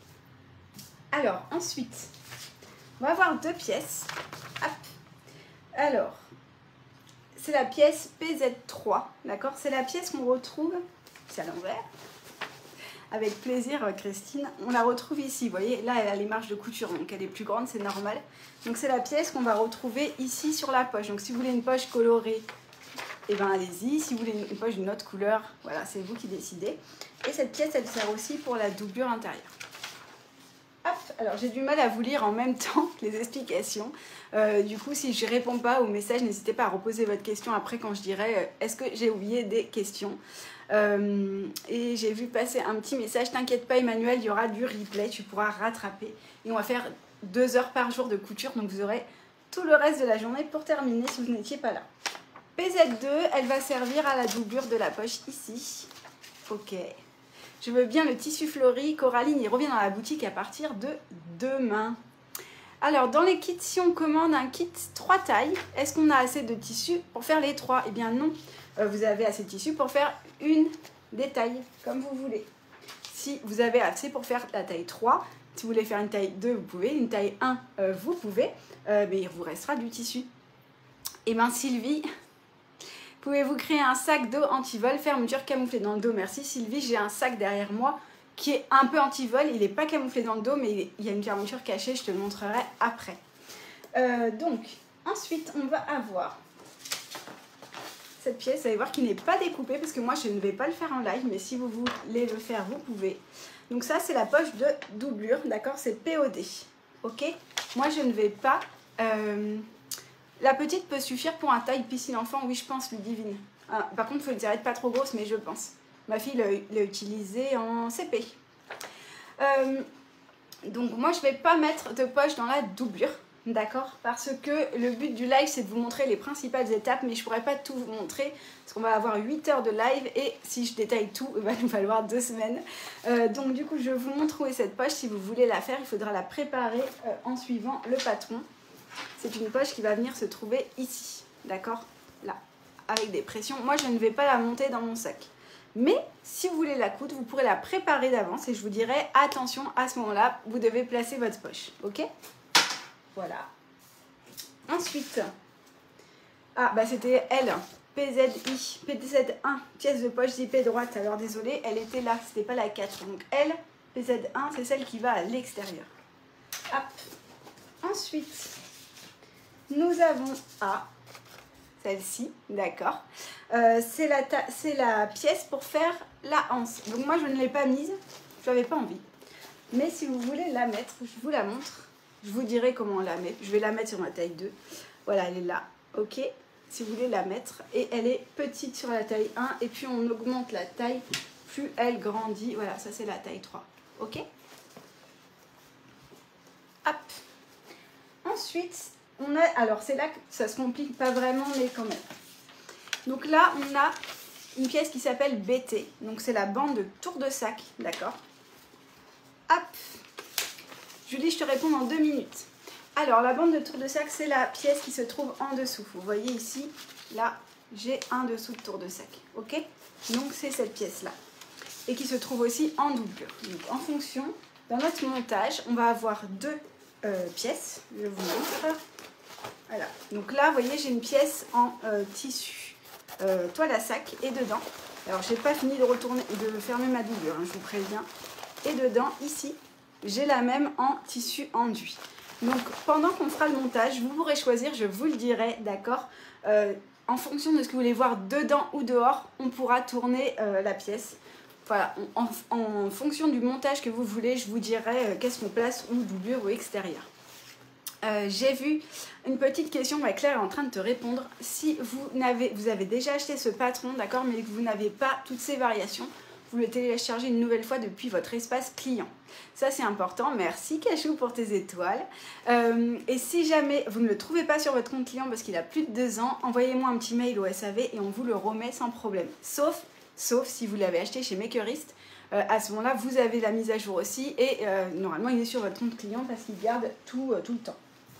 Alors, ensuite, on va avoir deux pièces. Hop. Alors... c'est la pièce P Z trois, d'accord? C'est la pièce qu'on retrouve, c'est à l'envers, avec plaisir Christine, on la retrouve ici, vous voyez, là elle a les marges de couture, donc elle est plus grande, c'est normal. Donc c'est la pièce qu'on va retrouver ici sur la poche, donc si vous voulez une poche colorée, et eh ben allez-y, si vous voulez une poche d'une autre couleur, voilà, c'est vous qui décidez. Et cette pièce, elle sert aussi pour la doublure intérieure. Hop, alors j'ai du mal à vous lire en même temps les explications. Euh, du coup, si je ne réponds pas aux messages, n'hésitez pas à reposer votre question après quand je dirai euh, est-ce que j'ai oublié des questions. Euh, et j'ai vu passer un petit message, t'inquiète pas Emmanuel, il y aura du replay, tu pourras rattraper. Et on va faire deux heures par jour de couture, donc vous aurez tout le reste de la journée pour terminer si vous n'étiez pas là. P Z deux, elle va servir à la doublure de la poche ici. Ok. Je veux bien le tissu fleuri. Coraline, il revient dans la boutique à partir de demain. Alors, dans les kits, si on commande un kit trois tailles, est-ce qu'on a assez de tissu pour faire les trois? Eh bien non, euh, vous avez assez de tissu pour faire une des tailles, comme vous voulez. Si vous avez assez pour faire la taille trois, si vous voulez faire une taille deux, vous pouvez, une taille un, euh, vous pouvez, euh, mais il vous restera du tissu. Et bien Sylvie, pouvez-vous créer un sac d'eau anti-vol, fermeture camouflée dans le dos? Merci Sylvie, j'ai un sac derrière moi qui est un peu anti-vol, il n'est pas camouflé dans le dos, mais il y a une fermeture cachée, je te le montrerai après. Euh, donc, ensuite, on va avoir cette pièce, vous allez voir qu'il n'est pas découpée, parce que moi, je ne vais pas le faire en live, mais si vous voulez le faire, vous pouvez. Donc ça, c'est la poche de doublure, d'accord? C'est P O D, ok? Moi, je ne vais pas... Euh, la petite peut suffire pour un taille piscine enfant, oui, je pense, Ludivine. Ah, par contre, il faut une serviette pas trop grosse, mais je pense. Ma fille l'a utilisé en C P. Euh, donc moi, je ne vais pas mettre de poche dans la doublure, d'accord? Parce que le but du live, c'est de vous montrer les principales étapes, mais je ne pourrais pas tout vous montrer, parce qu'on va avoir huit heures de live, et si je détaille tout, il va nous falloir deux semaines. Euh, donc du coup, je vous montre où est cette poche. Si vous voulez la faire, il faudra la préparer euh, en suivant le patron. C'est une poche qui va venir se trouver ici, d'accord? Là, avec des pressions. Moi, je ne vais pas la monter dans mon sac. Mais si vous voulez la coudre, vous pourrez la préparer d'avance et je vous dirai, attention, à ce moment-là, vous devez placer votre poche, ok? Voilà. Ensuite, ah, bah c'était elle, P Z I, P Z un, pièce de poche zippée droite. Alors désolé, elle était là, c'était pas la quatre. Donc elle, P Z un, c'est celle qui va à l'extérieur. Hop. Ensuite, nous avons A, celle-ci, d'accord. Euh, c'est la, la pièce pour faire la anse. Donc moi, je ne l'ai pas mise, je n'avais pas envie. Mais si vous voulez la mettre, je vous la montre. Je vous dirai comment on la met. Je vais la mettre sur ma taille deux. Voilà, elle est là, ok. Si vous voulez la mettre. Et elle est petite sur la taille un. Et puis on augmente la taille, plus elle grandit. Voilà, ça c'est la taille trois, ok. Hop. Ensuite... on a, alors c'est là que ça se complique pas vraiment, mais quand même. Donc là, on a une pièce qui s'appelle B T. Donc c'est la bande de tour de sac, d'accord? Hop. Julie, je te réponds dans deux minutes. Alors la bande de tour de sac, c'est la pièce qui se trouve en dessous. Vous voyez ici, là, j'ai un dessous de tour de sac, ok? Donc c'est cette pièce-là. Et qui se trouve aussi en doublure. Donc en fonction, dans notre montage, on va avoir deux euh, pièces. Je vous montre. Voilà, donc là, vous voyez, j'ai une pièce en euh, tissu euh, toile à sac et dedans, alors j'ai pas fini de retourner, de fermer ma doublure, hein, je vous préviens, et dedans, ici, j'ai la même en tissu enduit. Donc pendant qu'on fera le montage, vous pourrez choisir, je vous le dirai, d'accord, euh, en fonction de ce que vous voulez voir dedans ou dehors, on pourra tourner euh, la pièce. Voilà, en, en fonction du montage que vous voulez, je vous dirai euh, qu'est-ce qu'on place, ou doublure ou extérieur. Euh, j'ai vu une petite question, bah, Claire est en train de te répondre. Si vous, n'avez, vous avez déjà acheté ce patron, d'accord, mais que vous n'avez pas toutes ces variations, vous le téléchargez une nouvelle fois depuis votre espace client. Ça, c'est important. Merci Cachou pour tes étoiles. Euh, et si jamais vous ne le trouvez pas sur votre compte client parce qu'il a plus de deux ans, envoyez-moi un petit mail au S A V et on vous le remet sans problème. Sauf, sauf si vous l'avez acheté chez Makerist. Euh, à ce moment-là, vous avez la mise à jour aussi et euh, normalement, il est sur votre compte client parce qu'il garde tout, euh, tout le temps.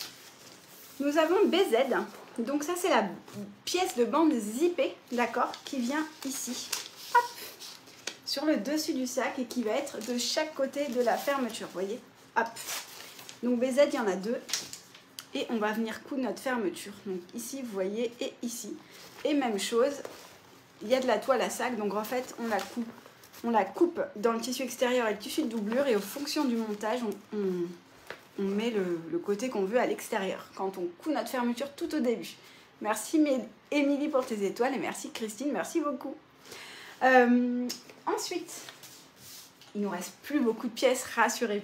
Nous avons B Z, donc ça c'est la pièce de bande zippée, d'accord, qui vient ici, hop, sur le dessus du sac et qui va être de chaque côté de la fermeture, vous voyez, hop. Donc B Z, il y en a deux et on va venir coudre notre fermeture, donc ici vous voyez et ici. Et même chose, il y a de la toile à sac, donc en fait on la coupe, on la coupe dans le tissu extérieur et le tissu de doublure et en fonction du montage, on... on on met le, le côté qu'on veut à l'extérieur, quand on coud notre fermeture tout au début. Merci Émilie pour tes étoiles et merci Christine, merci beaucoup. Euh, ensuite, il ne nous reste plus beaucoup de pièces, rassurez-vous.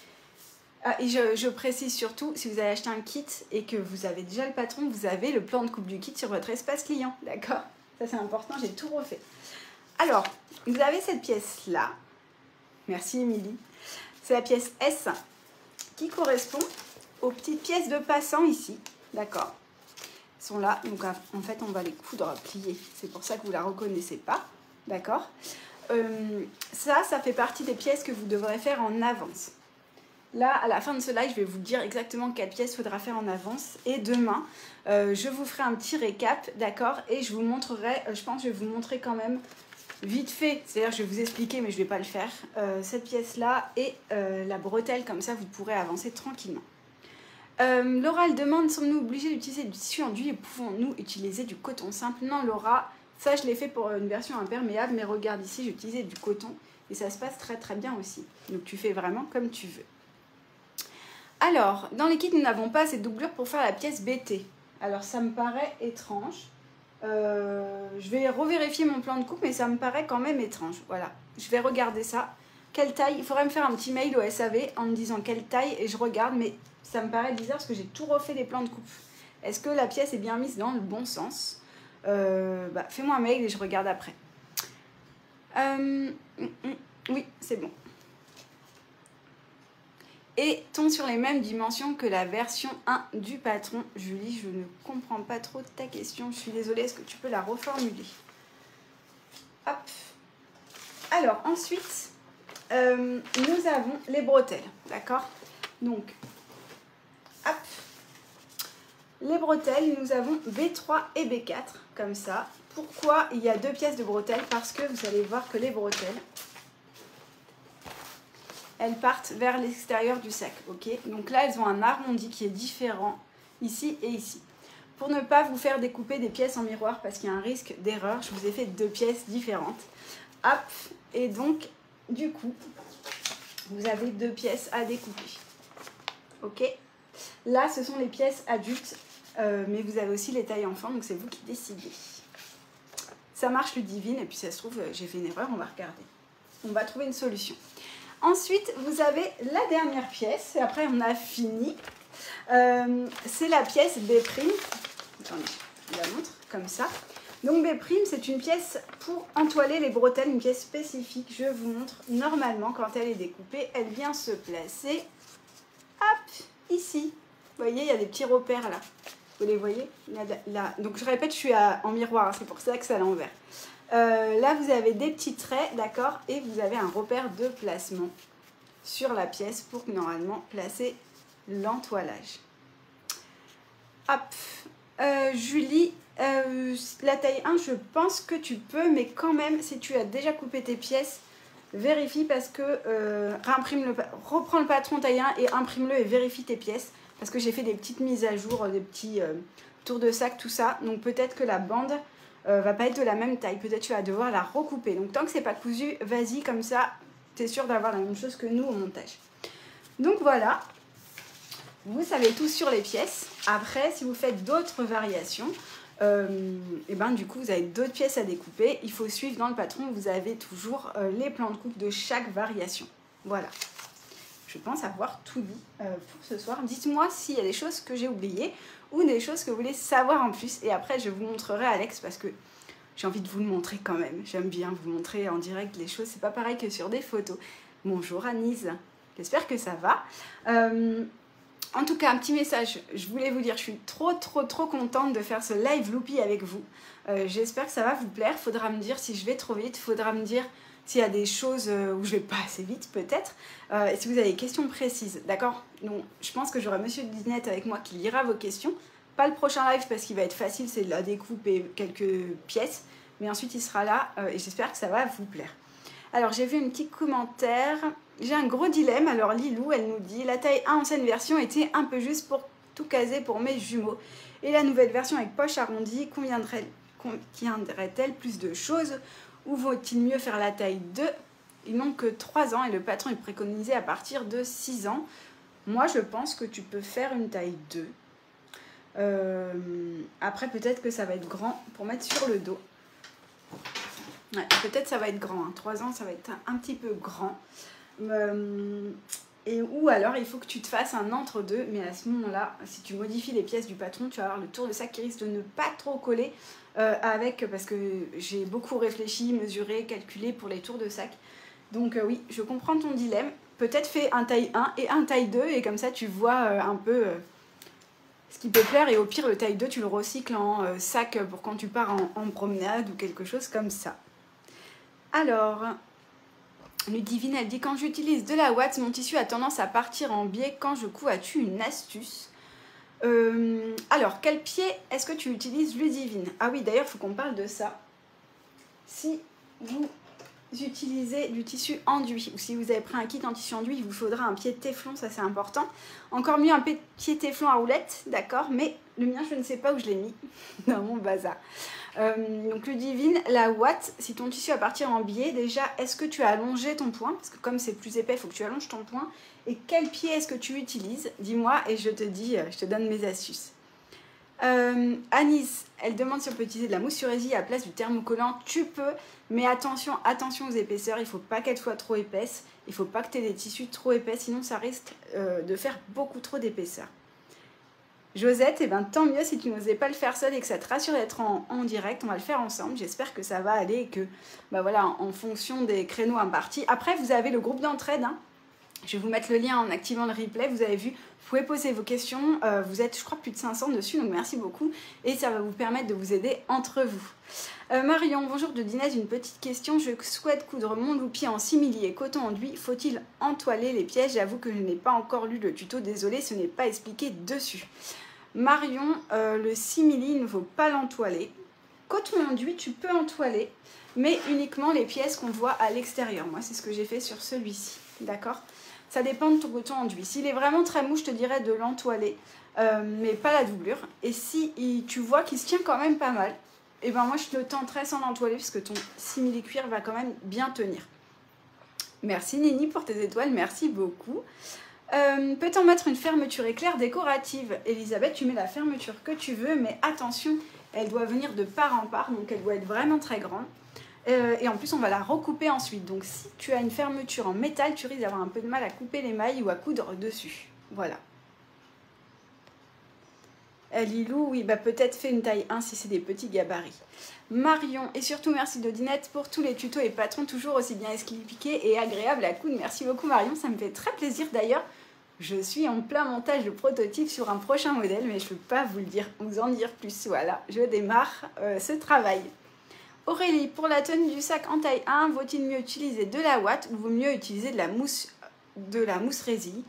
Ah, et je, je précise surtout, si vous avez acheté un kit et que vous avez déjà le patron, vous avez le plan de coupe du kit sur votre espace client, d'accord? Ça c'est important, j'ai tout refait. Alors, vous avez cette pièce-là, merci Émilie, c'est la pièce S, qui correspond aux petites pièces de passant ici, d'accord? Elles sont là, donc en fait on va les coudre plier, c'est pour ça que vous ne la reconnaissez pas, d'accord? euh, Ça, ça fait partie des pièces que vous devrez faire en avance. Là, à la fin de ce live, je vais vous dire exactement quelles pièces il faudra faire en avance. Et demain, euh, je vous ferai un petit récap, d'accord? Et je vous montrerai, euh, je pense que je vais vous montrer quand même vite fait, c'est-à-dire je vais vous expliquer mais je ne vais pas le faire, euh, cette pièce-là et euh, la bretelle, comme ça vous pourrez avancer tranquillement. Euh, Laura, elle demande, sommes-nous obligés d'utiliser du tissu enduit et pouvons-nous utiliser du coton simple? Non Laura, ça je l'ai fait pour une version imperméable, mais regarde ici, j'ai utilisé du coton et ça se passe très très bien aussi. Donc tu fais vraiment comme tu veux. Alors, dans les kits, nous n'avons pas cette doublure pour faire la pièce B T. Alors ça me paraît étrange. Euh, je vais revérifier mon plan de coupe, mais ça me paraît quand même étrange. Voilà, je vais regarder ça. Quelle taille? Il faudrait me faire un petit mail au S A V en me disant quelle taille et je regarde, mais ça me paraît bizarre parce que j'ai tout refait les plans de coupe. Est-ce que la pièce est bien mise dans le bon sens? euh, bah, Fais-moi un mail et je regarde après. Euh, oui, c'est bon. Est-on sur les mêmes dimensions que la version un du patron? Julie, je ne comprends pas trop ta question. Je suis désolée, est-ce que tu peux la reformuler? Hop. Alors, ensuite, euh, nous avons les bretelles, d'accord? Donc, hop. Les bretelles, nous avons B trois et B quatre, comme ça. Pourquoi il y a deux pièces de bretelles? Parce que vous allez voir que les bretelles, elles partent vers l'extérieur du sac, ok? Donc là, elles ont un arrondi qui est différent ici et ici. Pour ne pas vous faire découper des pièces en miroir, parce qu'il y a un risque d'erreur, je vous ai fait deux pièces différentes. Hop, et donc, du coup, vous avez deux pièces à découper, ok? Là, ce sont les pièces adultes, euh, mais vous avez aussi les tailles enfants, donc c'est vous qui décidez. Ça marche Ludivine, et puis ça se trouve, j'ai fait une erreur, on va regarder. On va trouver une solution. Ensuite, vous avez la dernière pièce, et après on a fini. Euh, c'est la pièce B'. Attendez, je la montre comme ça. Donc B', c'est une pièce pour entoiler les bretelles, une pièce spécifique. Je vous montre normalement quand elle est découpée, elle vient se placer, hop, ici. Vous voyez, il y a des petits repères là. Vous les voyez là, là. Donc je répète, je suis à, en miroir, hein, c'est pour ça que c'est à l'envers. Euh, là, vous avez des petits traits, d'accord, et vous avez un repère de placement sur la pièce pour normalement placer l'entoilage. Hop, euh, Julie, euh, la taille un, je pense que tu peux, mais quand même, si tu as déjà coupé tes pièces, vérifie parce que euh, réimprime le, reprends le patron taille un et imprime-le et vérifie tes pièces parce que j'ai fait des petites mises à jour, des petits euh, tours de sac, tout ça. Donc peut-être que la bande Euh, va pas être de la même taille, peut-être tu vas devoir la recouper. Donc tant que c'est pas cousu, vas-y, comme ça tu es sûr d'avoir la même chose que nous au montage. Donc voilà, vous savez tout sur les pièces. Après, si vous faites d'autres variations, euh, et ben du coup vous avez d'autres pièces à découper. Il faut suivre dans le patron, vous avez toujours euh, les plans de coupe de chaque variation. Voilà, je pense avoir tout dit euh, pour ce soir. Dites-moi s'il y a des choses que j'ai oubliées ou des choses que vous voulez savoir en plus. Et après, je vous montrerai Alex parce que j'ai envie de vous le montrer quand même. J'aime bien vous montrer en direct les choses. C'est pas pareil que sur des photos. Bonjour Anise, j'espère que ça va. Euh, en tout cas, un petit message. Je voulais vous dire, je suis trop, trop, trop contente de faire ce live Loopy avec vous. Euh, j'espère que ça va vous plaire. Faudra me dire si je vais trop vite. Faudra me dire s'il y a des choses où je vais pas assez vite peut-être, euh, et si vous avez des questions précises, d'accord? Donc je pense que j'aurai Monsieur Dinette avec moi qui lira vos questions, pas le prochain live parce qu'il va être facile, c'est de la découpe et quelques pièces, mais ensuite il sera là euh, et j'espère que ça va vous plaire. Alors j'ai vu un petit commentaire, j'ai un gros dilemme, alors Lilou elle nous dit la taille un ancienne version était un peu juste pour tout caser pour mes jumeaux, et la nouvelle version avec poche arrondie conviendrait-elle conviendrait-elle plus de choses? Ou vaut-il mieux faire la taille deux? Il manque que trois ans et le patron est préconisé à partir de six ans. Moi, je pense que tu peux faire une taille deux. Euh, après, peut-être que ça va être grand pour mettre sur le dos. Ouais, peut-être ça va être grand. Hein. trois ans, ça va être un, un petit peu grand. Euh, et ou alors, il faut que tu te fasses un entre-deux. Mais à ce moment-là, si tu modifies les pièces du patron, tu vas avoir le tour de sac qui risque de ne pas trop coller. Euh, avec, parce que j'ai beaucoup réfléchi, mesuré, calculé pour les tours de sac. Donc euh, oui, je comprends ton dilemme. Peut-être fais un taille un et un taille deux et comme ça tu vois euh, un peu euh, ce qui peut plaire. Et au pire, le taille deux, tu le recycles en euh, sac pour quand tu pars en, en promenade ou quelque chose comme ça. Alors, Ludivine, elle dit, quand j'utilise de la ouate, mon tissu a tendance à partir en biais. Quand je couds, as-tu une astuce? Euh, alors, quel pied est-ce que tu utilises, Ludivine? Ah oui, d'ailleurs, il faut qu'on parle de ça. Si vous utilisez du tissu enduit ou si vous avez pris un kit en tissu enduit, il vous faudra un pied téflon, ça c'est important. Encore mieux un pied téflon à roulettes, d'accord, mais le mien je ne sais pas où je l'ai mis dans mon bazar. Euh, donc le Divine, la ouate, si ton tissu va partir en biais, déjà est-ce que tu as allongé ton point? Parce que comme c'est plus épais, il faut que tu allonges ton point. Et quel pied est-ce que tu utilises? Dis-moi et je te dis, je te donne mes astuces. Euh, Anis, elle demande si on peut utiliser de la mousse sur résille à la place du thermocollant. Tu peux, mais attention, attention aux épaisseurs. Il ne faut pas qu'elle soit trop épaisse. Il ne faut pas que tu aies des tissus trop épais, sinon ça risque euh, de faire beaucoup trop d'épaisseur. Josette, eh ben, tant mieux si tu n'osais pas le faire seule et que ça te rassure d'être en, en direct. On va le faire ensemble. J'espère que ça va aller et que, bah voilà, en, en fonction des créneaux impartis. Après, vous avez le groupe d'entraide. Hein. Je vais vous mettre le lien en activant le replay. Vous avez vu, vous pouvez poser vos questions. Euh, vous êtes, je crois, plus de cinq cents dessus, donc merci beaucoup. Et ça va vous permettre de vous aider entre vous. Euh, Marion, bonjour de Dinez, une petite question. Je souhaite coudre mon loupi en simili et coton enduit. Faut-il entoiler les pièces? J'avoue que je n'ai pas encore lu le tuto. Désolée, ce n'est pas expliqué dessus. Marion, euh, le simili, il ne faut pas l'entoiler. Coton enduit, tu peux entoiler, mais uniquement les pièces qu'on voit à l'extérieur. Moi, c'est ce que j'ai fait sur celui-ci. D'accord? Ça dépend de ton coton enduit. S'il est vraiment très mou, je te dirais de l'entoiler, euh, mais pas la doublure. Et si il, tu vois qu'il se tient quand même pas mal, et ben moi je te le tenterai sans l'entoiler, puisque ton simili cuir va quand même bien tenir. Merci Nini pour tes étoiles, merci beaucoup. Euh, Peut-on mettre une fermeture éclair décorative? Elisabeth, tu mets la fermeture que tu veux, mais attention, elle doit venir de part en part, donc elle doit être vraiment très grande. Euh, et en plus, on va la recouper ensuite. Donc, si tu as une fermeture en métal, tu risques d'avoir un peu de mal à couper les mailles ou à coudre dessus. Voilà. Euh, Lilou, oui, bah peut-être fait une taille un si c'est des petits gabarits. Marion, et surtout merci Dodinette pour tous les tutos et patrons, toujours aussi bien expliqués et agréables à coudre. Merci beaucoup Marion, ça me fait très plaisir. D'ailleurs, je suis en plein montage de prototype sur un prochain modèle, mais je ne peux pas vous le dire, vous en dire plus. Voilà, je démarre euh, ce travail. Aurélie, pour la tenue du sac en taille un, vaut-il mieux utiliser de la ouate ou vaut mieux utiliser de la mousse, de la mousse résille?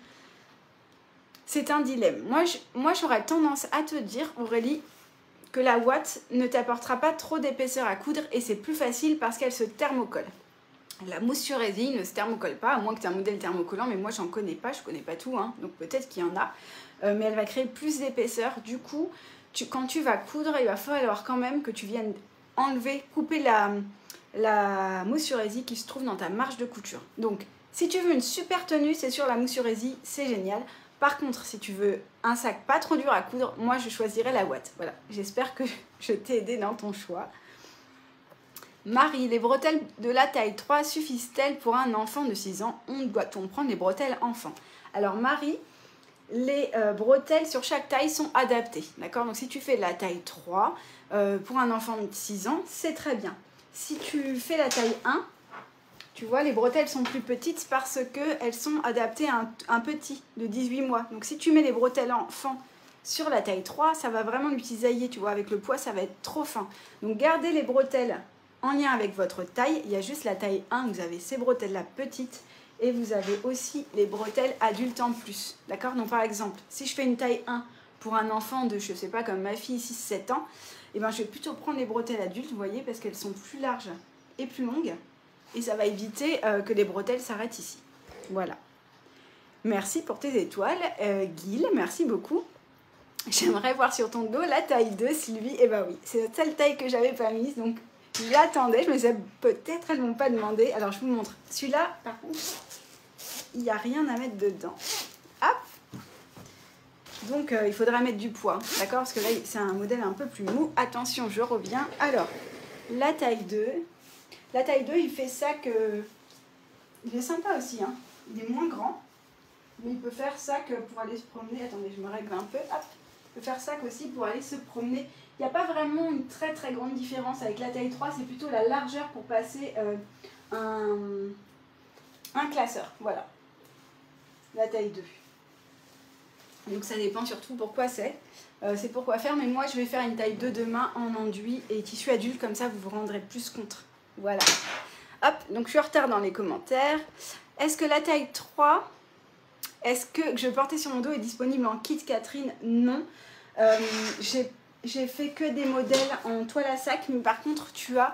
C'est un dilemme. Moi, je, moi, j'aurais tendance à te dire, Aurélie, que la ouate ne t'apportera pas trop d'épaisseur à coudre et c'est plus facile parce qu'elle se thermocolle. La mousse sur résille ne se thermocolle pas, à moins que tu aies un modèle thermocollant, mais moi, j'en connais pas, je connais pas tout, hein, donc peut-être qu'il y en a. Euh, mais elle va créer plus d'épaisseur. Du coup, tu, quand tu vas coudre, il va falloir quand même que tu viennes enlever, couper la, la mousse sur résille qui se trouve dans ta marge de couture. Donc, si tu veux une super tenue, c'est sur la mousse sur résille, c'est génial. Par contre, si tu veux un sac pas trop dur à coudre, moi je choisirais la ouate. Voilà, j'espère que je t'ai aidé dans ton choix. Marie, les bretelles de la taille trois suffisent-elles pour un enfant de six ans? On doit-on prendre les bretelles enfants? Alors Marie, les euh, bretelles sur chaque taille sont adaptées. D'accord? Donc si tu fais la taille trois, euh, pour un enfant de six ans, c'est très bien. Si tu fais la taille un, tu vois, les bretelles sont plus petites parce qu'elles sont adaptées à un, un petit de dix-huit mois. Donc si tu mets les bretelles enfants sur la taille trois, ça va vraiment lui cisailler, tu vois, avec le poids, ça va être trop fin. Donc gardez les bretelles en lien avec votre taille. Il y a juste la taille un, vous avez ces bretelles-là petites et vous avez aussi les bretelles adultes en plus. D'accord? Donc par exemple, si je fais une taille un pour un enfant de, je sais pas, comme ma fille, six sept ans, eh ben, je vais plutôt prendre les bretelles adultes, vous voyez, parce qu'elles sont plus larges et plus longues. Et ça va éviter euh, que les bretelles s'arrêtent ici. Voilà. Merci pour tes étoiles. Euh, Guil, merci beaucoup. J'aimerais voir sur ton dos la taille deux, Sylvie. Eh ben oui, c'est la seule taille que j'avais pas mise. Donc, j'attendais. Je me disais, peut-être elles ne m'ont pas demandé. Alors, je vous montre. Celui-là, par contre, il n'y a rien à mettre dedans. Hop. Donc, euh, il faudra mettre du poids. D'accord? Parce que là, c'est un modèle un peu plus mou. Attention, je reviens. Alors, la taille deux. La taille deux, il fait ça que... Il est sympa aussi, hein. Il est moins grand, mais il peut faire ça que pour aller se promener... Attendez, je me règle un peu. Hop. Il peut faire ça aussi pour aller se promener. Il n'y a pas vraiment une très très grande différence avec la taille trois. C'est plutôt la largeur pour passer euh, un, un classeur. Voilà. La taille deux. Donc ça dépend surtout pourquoi c'est. Euh, c'est pour quoi faire, mais moi je vais faire une taille deux demain en enduit et tissu adulte, comme ça vous vous rendrez plus compte. Voilà. Hop, donc je suis en retard dans les commentaires. Est-ce que la taille trois, est-ce que, que je portais sur mon dos est disponible en kit Catherine? Non. Euh, j'ai fait que des modèles en toile à sac, mais par contre tu as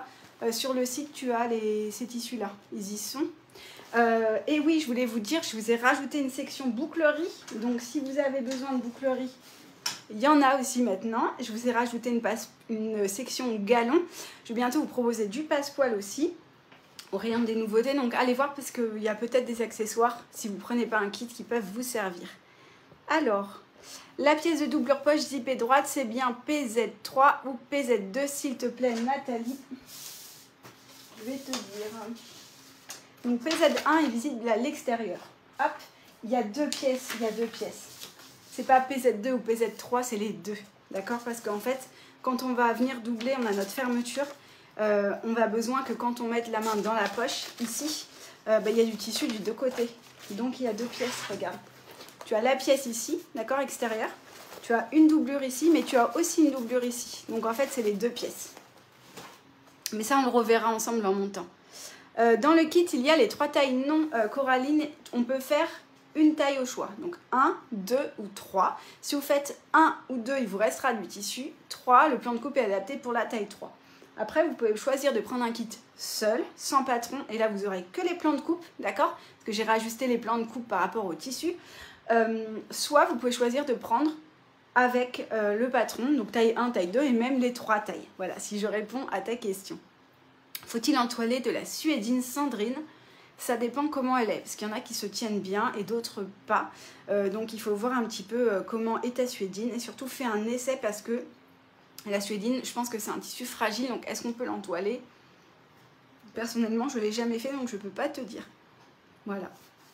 Euh, sur le site, tu as les, ces tissus-là. Ils y sont. Euh, et oui, je voulais vous dire, je vous ai rajouté une section bouclerie. Donc, si vous avez besoin de bouclerie, il y en a aussi maintenant. Je vous ai rajouté une, passe, une section galon. Je vais bientôt vous proposer du passepoil aussi. Au rayon des nouveautés. Donc, allez voir parce qu'il y a peut-être des accessoires, si vous ne prenez pas un kit, qui peuvent vous servir. Alors, la pièce de doublure poche zippée droite, c'est bien P Z trois ou P Z deux, s'il te plaît, Nathalie. Je vais te dire. Donc P Z un est visible à l'extérieur. Hop, il y a deux pièces, il y a deux pièces. C'est pas P Z deux ou P Z trois, c'est les deux. D'accord? Parce qu'en fait, quand on va venir doubler, on a notre fermeture. Euh, on va besoin que quand on mette la main dans la poche, ici, euh, bah, il y a du tissu du deux côtés. Donc il y a deux pièces, regarde. Tu as la pièce ici, d'accord, extérieure. Tu as une doublure ici, mais tu as aussi une doublure ici. Donc en fait, c'est les deux pièces. Mais ça, on le reverra ensemble en montant. Euh, dans le kit, il y a les trois tailles non euh, corallines. On peut faire une taille au choix. Donc un, deux ou trois. Si vous faites un ou deux, il vous restera du tissu. trois, le plan de coupe est adapté pour la taille trois. Après, vous pouvez choisir de prendre un kit seul, sans patron. Et là, vous aurez que les plans de coupe, d'accord? Parce que j'ai rajusté les plans de coupe par rapport au tissu. Euh, soit vous pouvez choisir de prendre avec euh, le patron, donc taille un, taille deux et même les trois tailles. Voilà, si je réponds à ta question. Faut-il entoiler de la suédine Sandrine? Ça dépend comment elle est, parce qu'il y en a qui se tiennent bien et d'autres pas. Euh, donc il faut voir un petit peu euh, comment est ta suédine et surtout fais un essai parce que la suédine, je pense que c'est un tissu fragile, donc est-ce qu'on peut l'entoiler? Personnellement, je ne l'ai jamais fait, donc je ne peux pas te dire. Voilà.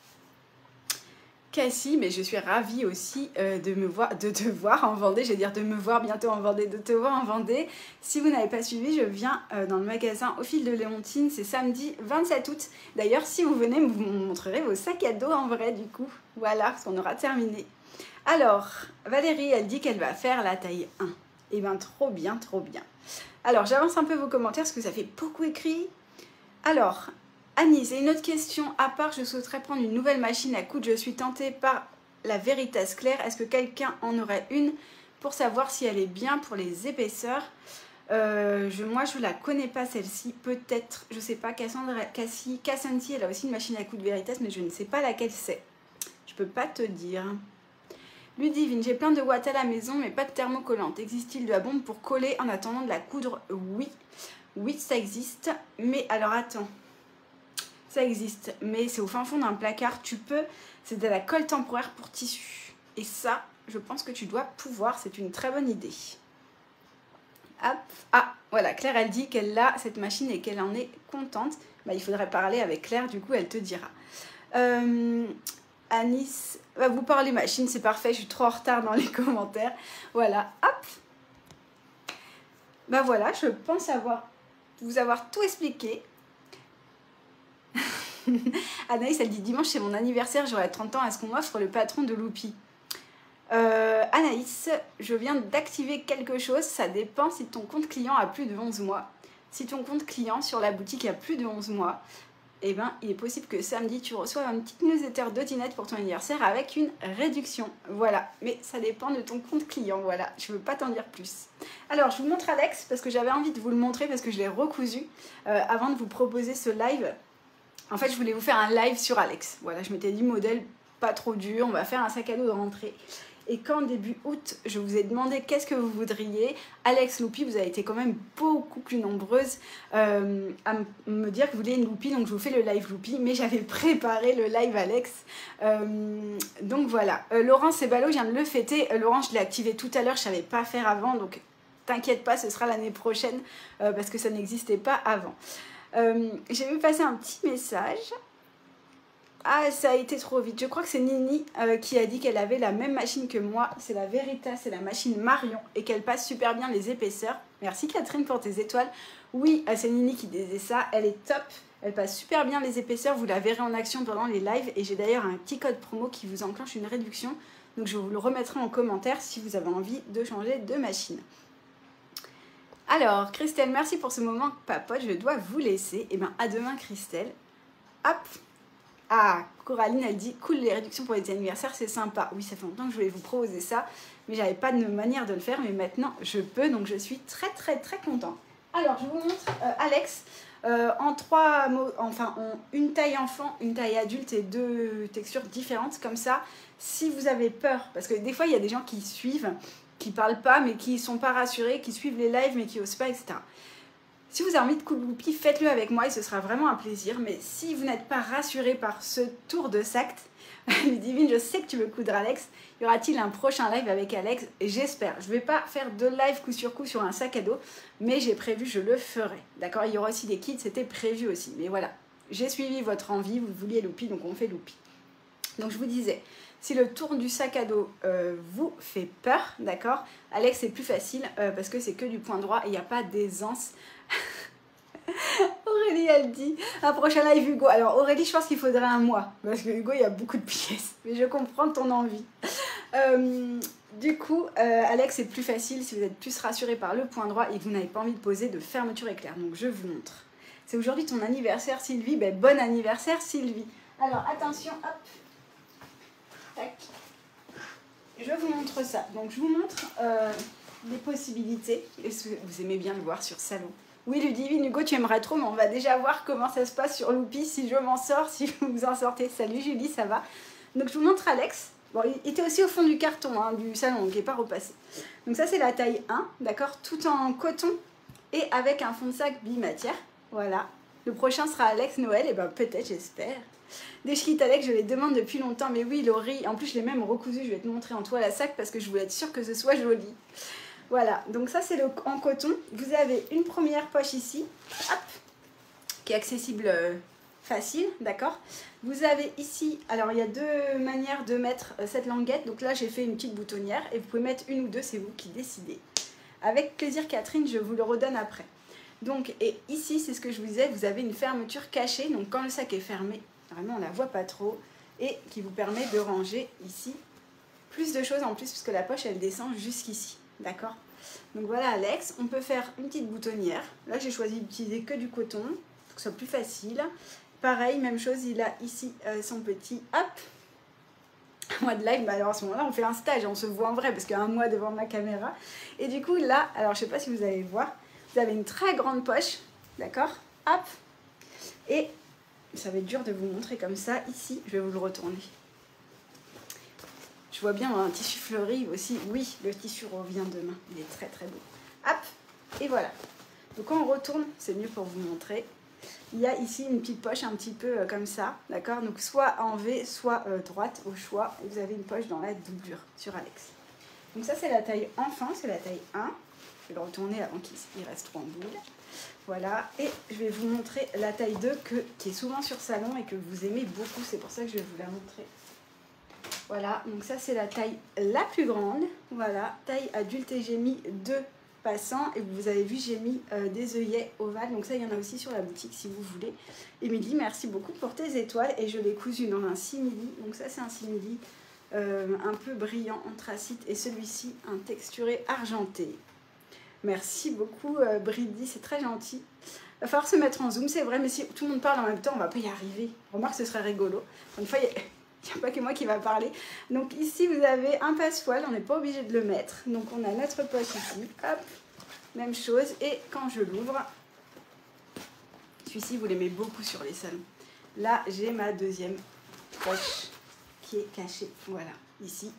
Cassie, mais je suis ravie aussi euh, de me voir, de te voir en Vendée, je vais dire de me voir bientôt en Vendée, de te voir en Vendée. Si vous n'avez pas suivi, je viens euh, dans le magasin Au fil de Léontine, c'est samedi vingt-sept août. D'ailleurs, si vous venez, vous me montrerez vos sacs à dos en vrai du coup. Voilà, parce qu'on aura terminé. Alors, Valérie, elle dit qu'elle va faire la taille un. Eh bien, trop bien, trop bien. Alors, j'avance un peu vos commentaires parce que ça fait beaucoup écrit. Alors... Annie, c'est une autre question. À part, je souhaiterais prendre une nouvelle machine à coudre. Je suis tentée par la Veritas Claire. Est-ce que quelqu'un en aurait une pour savoir si elle est bien pour les épaisseurs? euh, je, Moi, je ne la connais pas celle-ci. Peut-être, je ne sais pas. Cassandra, Cassie, Cassanti, elle a aussi une machine à coudre Veritas, mais je ne sais pas laquelle c'est. Je ne peux pas te dire. Ludivine, j'ai plein de watts à la maison, mais pas de thermocollante. Existe-t-il de la bombe pour coller en attendant de la coudre? Oui. Oui, ça existe. Mais alors, attends. Ça existe, mais c'est au fin fond d'un placard. Tu peux, c'est de la colle temporaire pour tissu. Et ça, je pense que tu dois pouvoir. C'est une très bonne idée. Hop. Ah, voilà, Claire, elle dit qu'elle a cette machine et qu'elle en est contente. Bah, il faudrait parler avec Claire, du coup, elle te dira. Euh, Anis, bah, vous parlez machine, c'est parfait. Je suis trop en retard dans les commentaires. Voilà, hop. Bah voilà, je pense avoir, vous avoir tout expliqué. Anaïs, elle dit dimanche c'est mon anniversaire, j'aurai trente ans, est-ce qu'on m'offre le patron de Loupi? euh, Anaïs, je viens d'activer quelque chose, ça dépend si ton compte client a plus de onze mois. Si ton compte client sur la boutique a plus de onze mois, eh ben, il est possible que samedi tu reçoives une petite newsletter d'Otinette pour ton anniversaire avec une réduction. Voilà, mais ça dépend de ton compte client, voilà, je ne veux pas t'en dire plus. Alors, je vous montre Alex parce que j'avais envie de vous le montrer parce que je l'ai recousu euh, avant de vous proposer ce live. En fait, je voulais vous faire un live sur Alex. Voilà, je m'étais dit modèle pas trop dur, on va faire un sac à dos de rentrée. Et quand début août, je vous ai demandé qu'est-ce que vous voudriez, Alex, Loupi, vous avez été quand même beaucoup plus nombreuses euh, à me dire que vous vouliez une Loupi, donc je vous fais le live Loupi, mais j'avais préparé le live Alex. Euh, donc voilà. Euh, Laurent Sebalo, je viens de le fêter. Euh, Laurent, je l'ai activé tout à l'heure, je ne savais pas faire avant, donc t'inquiète pas, ce sera l'année prochaine euh, parce que ça n'existait pas avant. Euh, j'ai vu passer un petit message. Ah, ça a été trop vite. Je crois que c'est Nini euh, qui a dit qu'elle avait la même machine que moi. C'est la Veritas, c'est la machine Marion et qu'elle passe super bien les épaisseurs. Merci Catherine pour tes étoiles. Oui, c'est Nini qui disait ça. Elle est top. Elle passe super bien les épaisseurs. Vous la verrez en action pendant les lives. Et j'ai d'ailleurs un petit code promo qui vous enclenche une réduction. Donc je vous le remettrai en commentaire si vous avez envie de changer de machine. Alors, Christelle, merci pour ce moment papote. Je dois vous laisser. Et bien, à demain, Christelle. Hop. Ah, Coraline, elle dit cool, les réductions pour les anniversaires, c'est sympa. Oui, ça fait longtemps que je voulais vous proposer ça, mais j'avais pas de manière de le faire, mais maintenant je peux, donc je suis très très très contente. Alors, je vous montre euh, Alex euh, en trois mots, enfin en une taille enfant, une taille adulte et deux textures différentes. Comme ça, si vous avez peur, parce que des fois, il y a des gens qui suivent, qui parlent pas, mais qui sont pas rassurés, qui suivent les lives, mais qui osent pas, et cetera. Si vous avez envie de coup de loupi, faites-le avec moi et ce sera vraiment un plaisir. Mais si vous n'êtes pas rassuré par ce tour de sac, Ludivine, je sais que tu veux coudre Alex. Y aura-t-il un prochain live avec Alex? J'espère. Je ne vais pas faire deux lives coup sur coup sur un sac à dos, mais j'ai prévu, je le ferai. D'accord? Il y aura aussi des kits, c'était prévu aussi. Mais voilà, j'ai suivi votre envie, vous vouliez loupi, donc on fait loupi. Donc je vous disais, si le tour du sac à dos euh, vous fait peur, d'accord, Alex c'est plus facile euh, parce que c'est que du point droit et il n'y a pas d'aisance. Aurélie elle dit un prochain live Hugo. Alors Aurélie, je pense qu'il faudrait un mois parce que Hugo il y a beaucoup de pièces, mais je comprends ton envie. Euh, du coup, euh, Alex c'est plus facile si vous êtes plus rassuré par le point droit et que vous n'avez pas envie de poser de fermeture éclair. Donc je vous montre. C'est aujourd'hui ton anniversaire Sylvie, ben, bon anniversaire Sylvie. Alors attention, hop. Tac. Je vous montre ça. Donc je vous montre euh, les possibilités. Est-ce que vous aimez bien le voir sur Salon? Oui Ludivine, Hugo tu aimerais trop, mais on va déjà voir comment ça se passe sur Loupi, si je m'en sors, si vous vous en sortez. Salut Julie, ça va? Donc je vous montre Alex. Bon, il était aussi au fond du carton hein, du salon, donc il n'est pas repassé. Donc ça c'est la taille un, d'accord, tout en coton et avec un fond de sac bimatière. Voilà. Le prochain sera Alex Noël, et ben peut-être, j'espère. Des kits Alex, je les demande depuis longtemps, mais oui Laurie, en plus je l'ai même recousu, je vais te montrer en toile à sac parce que je voulais être sûre que ce soit joli. Voilà, donc ça c'est le en coton. Vous avez une première poche ici, hop, qui est accessible euh, facile, d'accord. Vous avez ici, alors il y a deux manières de mettre euh, cette languette. Donc là j'ai fait une petite boutonnière et vous pouvez mettre une ou deux, c'est vous qui décidez. Avec plaisir Catherine, je vous le redonne après. Donc, et ici c'est ce que je vous disais, vous avez une fermeture cachée, donc quand le sac est fermé, vraiment on la voit pas trop, et qui vous permet de ranger ici plus de choses en plus, puisque la poche elle descend jusqu'ici. D'accord? Donc voilà Alex, on peut faire une petite boutonnière. Là j'ai choisi d'utiliser que du coton, pour que ce soit plus facile. Pareil, même chose, il a ici euh, son petit hop. Un mois de live, bah alors à ce moment-là on fait un stage, on se voit en vrai parce qu'il y a un mois devant ma caméra. Et du coup là, alors je sais pas si vous allez voir, vous avez une très grande poche, d'accord? Hop. Et ça va être dur de vous montrer comme ça, ici, je vais vous le retourner. Je vois bien un tissu fleuri aussi. Oui, le tissu revient demain. Il est très très beau. Hop, et voilà. Donc quand on retourne, c'est mieux pour vous montrer. Il y a ici une petite poche un petit peu euh, comme ça, d'accord? Donc soit en V, soit euh, droite au choix. Et vous avez une poche dans la doublure sur Alex. Donc ça c'est la taille enfant, c'est la taille un. Je vais le retourner avant qu'il reste trop en boule. Voilà, et je vais vous montrer la taille deux que, qui est souvent sur Salon et que vous aimez beaucoup. C'est pour ça que je vais vous la montrer. Voilà, donc ça c'est la taille la plus grande. Voilà, taille adulte et j'ai mis deux passants. Et vous avez vu, j'ai mis euh, des œillets ovales. Donc ça, il y en a aussi sur la boutique si vous voulez. Émilie, merci beaucoup pour tes étoiles. Et je l'ai cousu dans un simili. Donc ça c'est un simili euh, un peu brillant, anthracite. Et celui-ci, un texturé argenté. Merci beaucoup euh, Bridi, c'est très gentil. Il va falloir se mettre en zoom, c'est vrai, mais si tout le monde parle en même temps, on va pas y arriver. Remarque, ce serait rigolo. Une fois, il y a... Il n'y a pas que moi qui va parler. Donc ici, vous avez un passepoil. On n'est pas obligé de le mettre. Donc on a notre poche ici. Hop, même chose. Et quand je l'ouvre, celui-ci, vous l'aimez beaucoup sur les salons. Là, j'ai ma deuxième poche qui est cachée. Voilà, ici.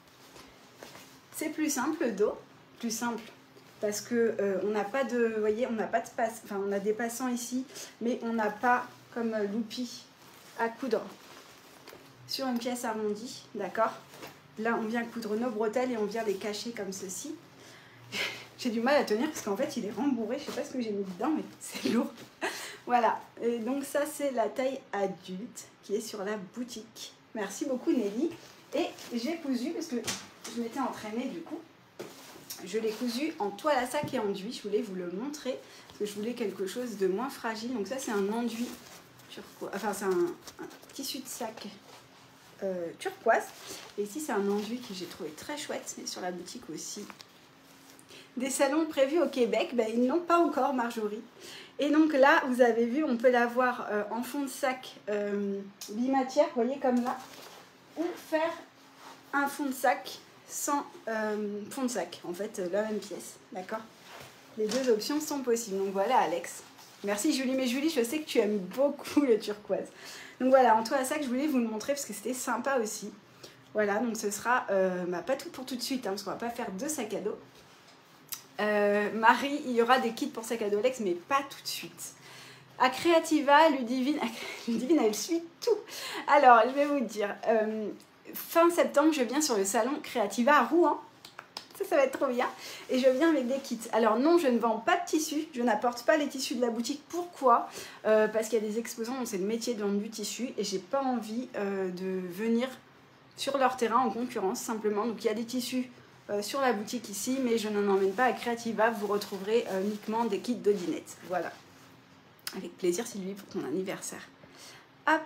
C'est plus simple le dos. Plus simple parce que euh, on n'a pas de... Vous voyez, on n'a pas de passe... Enfin, on a des passants ici, mais on n'a pas, comme euh, Loupi, à coudre sur une pièce arrondie, d'accord? Là, on vient coudre nos bretelles et on vient les cacher comme ceci. J'ai du mal à tenir parce qu'en fait, il est rembourré. Je sais pas ce que j'ai mis dedans, mais c'est lourd. Voilà. Et donc ça, c'est la taille adulte qui est sur la boutique. Merci beaucoup, Nelly. Et j'ai cousu, parce que je m'étais entraînée du coup, je l'ai cousu en toile à sac et enduit. Je voulais vous le montrer parce que je voulais quelque chose de moins fragile. Donc ça, c'est un enduit turquoise. Enfin, c'est un, un tissu de sac Euh, turquoise. Et ici c'est un enduit que j'ai trouvé très chouette, et sur la boutique aussi. Des salons prévus au Québec, ben, ils n'ont pas encore, Marjorie. Et donc là vous avez vu, on peut l'avoir euh, en fond de sac euh, bimatière, vous voyez comme là, ou faire un fond de sac sans euh, fond de sac, en fait la même pièce, d'accord? Les deux options sont possibles. Donc voilà, Alex. Merci Julie. Mais Julie, je sais que tu aimes beaucoup le turquoise. Donc voilà, en tout cas, ça que je voulais vous le montrer parce que c'était sympa aussi. Voilà, donc ce sera euh, bah, pas tout pour tout de suite, hein, parce qu'on va pas faire deux sacs à dos. Euh, Marie, il y aura des kits pour sac à dos Alex, mais pas tout de suite. À Creativa, Ludivine, Ludivine, elle suit tout. Alors, je vais vous dire, euh, fin septembre, je viens sur le salon Creativa à Rouen. Ça, ça va être trop bien. Et je viens avec des kits. Alors non, je ne vends pas de tissus. Je n'apporte pas les tissus de la boutique. Pourquoi? euh, Parce qu'il y a des exposants où c'est le métier de vendre du tissu. Et j'ai pas envie euh, de venir sur leur terrain en concurrence, simplement. Donc il y a des tissus euh, sur la boutique ici, mais je n'en emmène pas à Creativa. Vous retrouverez euh, uniquement des kits de dinette. Voilà. Avec plaisir, Sylvie, pour ton anniversaire. Hop.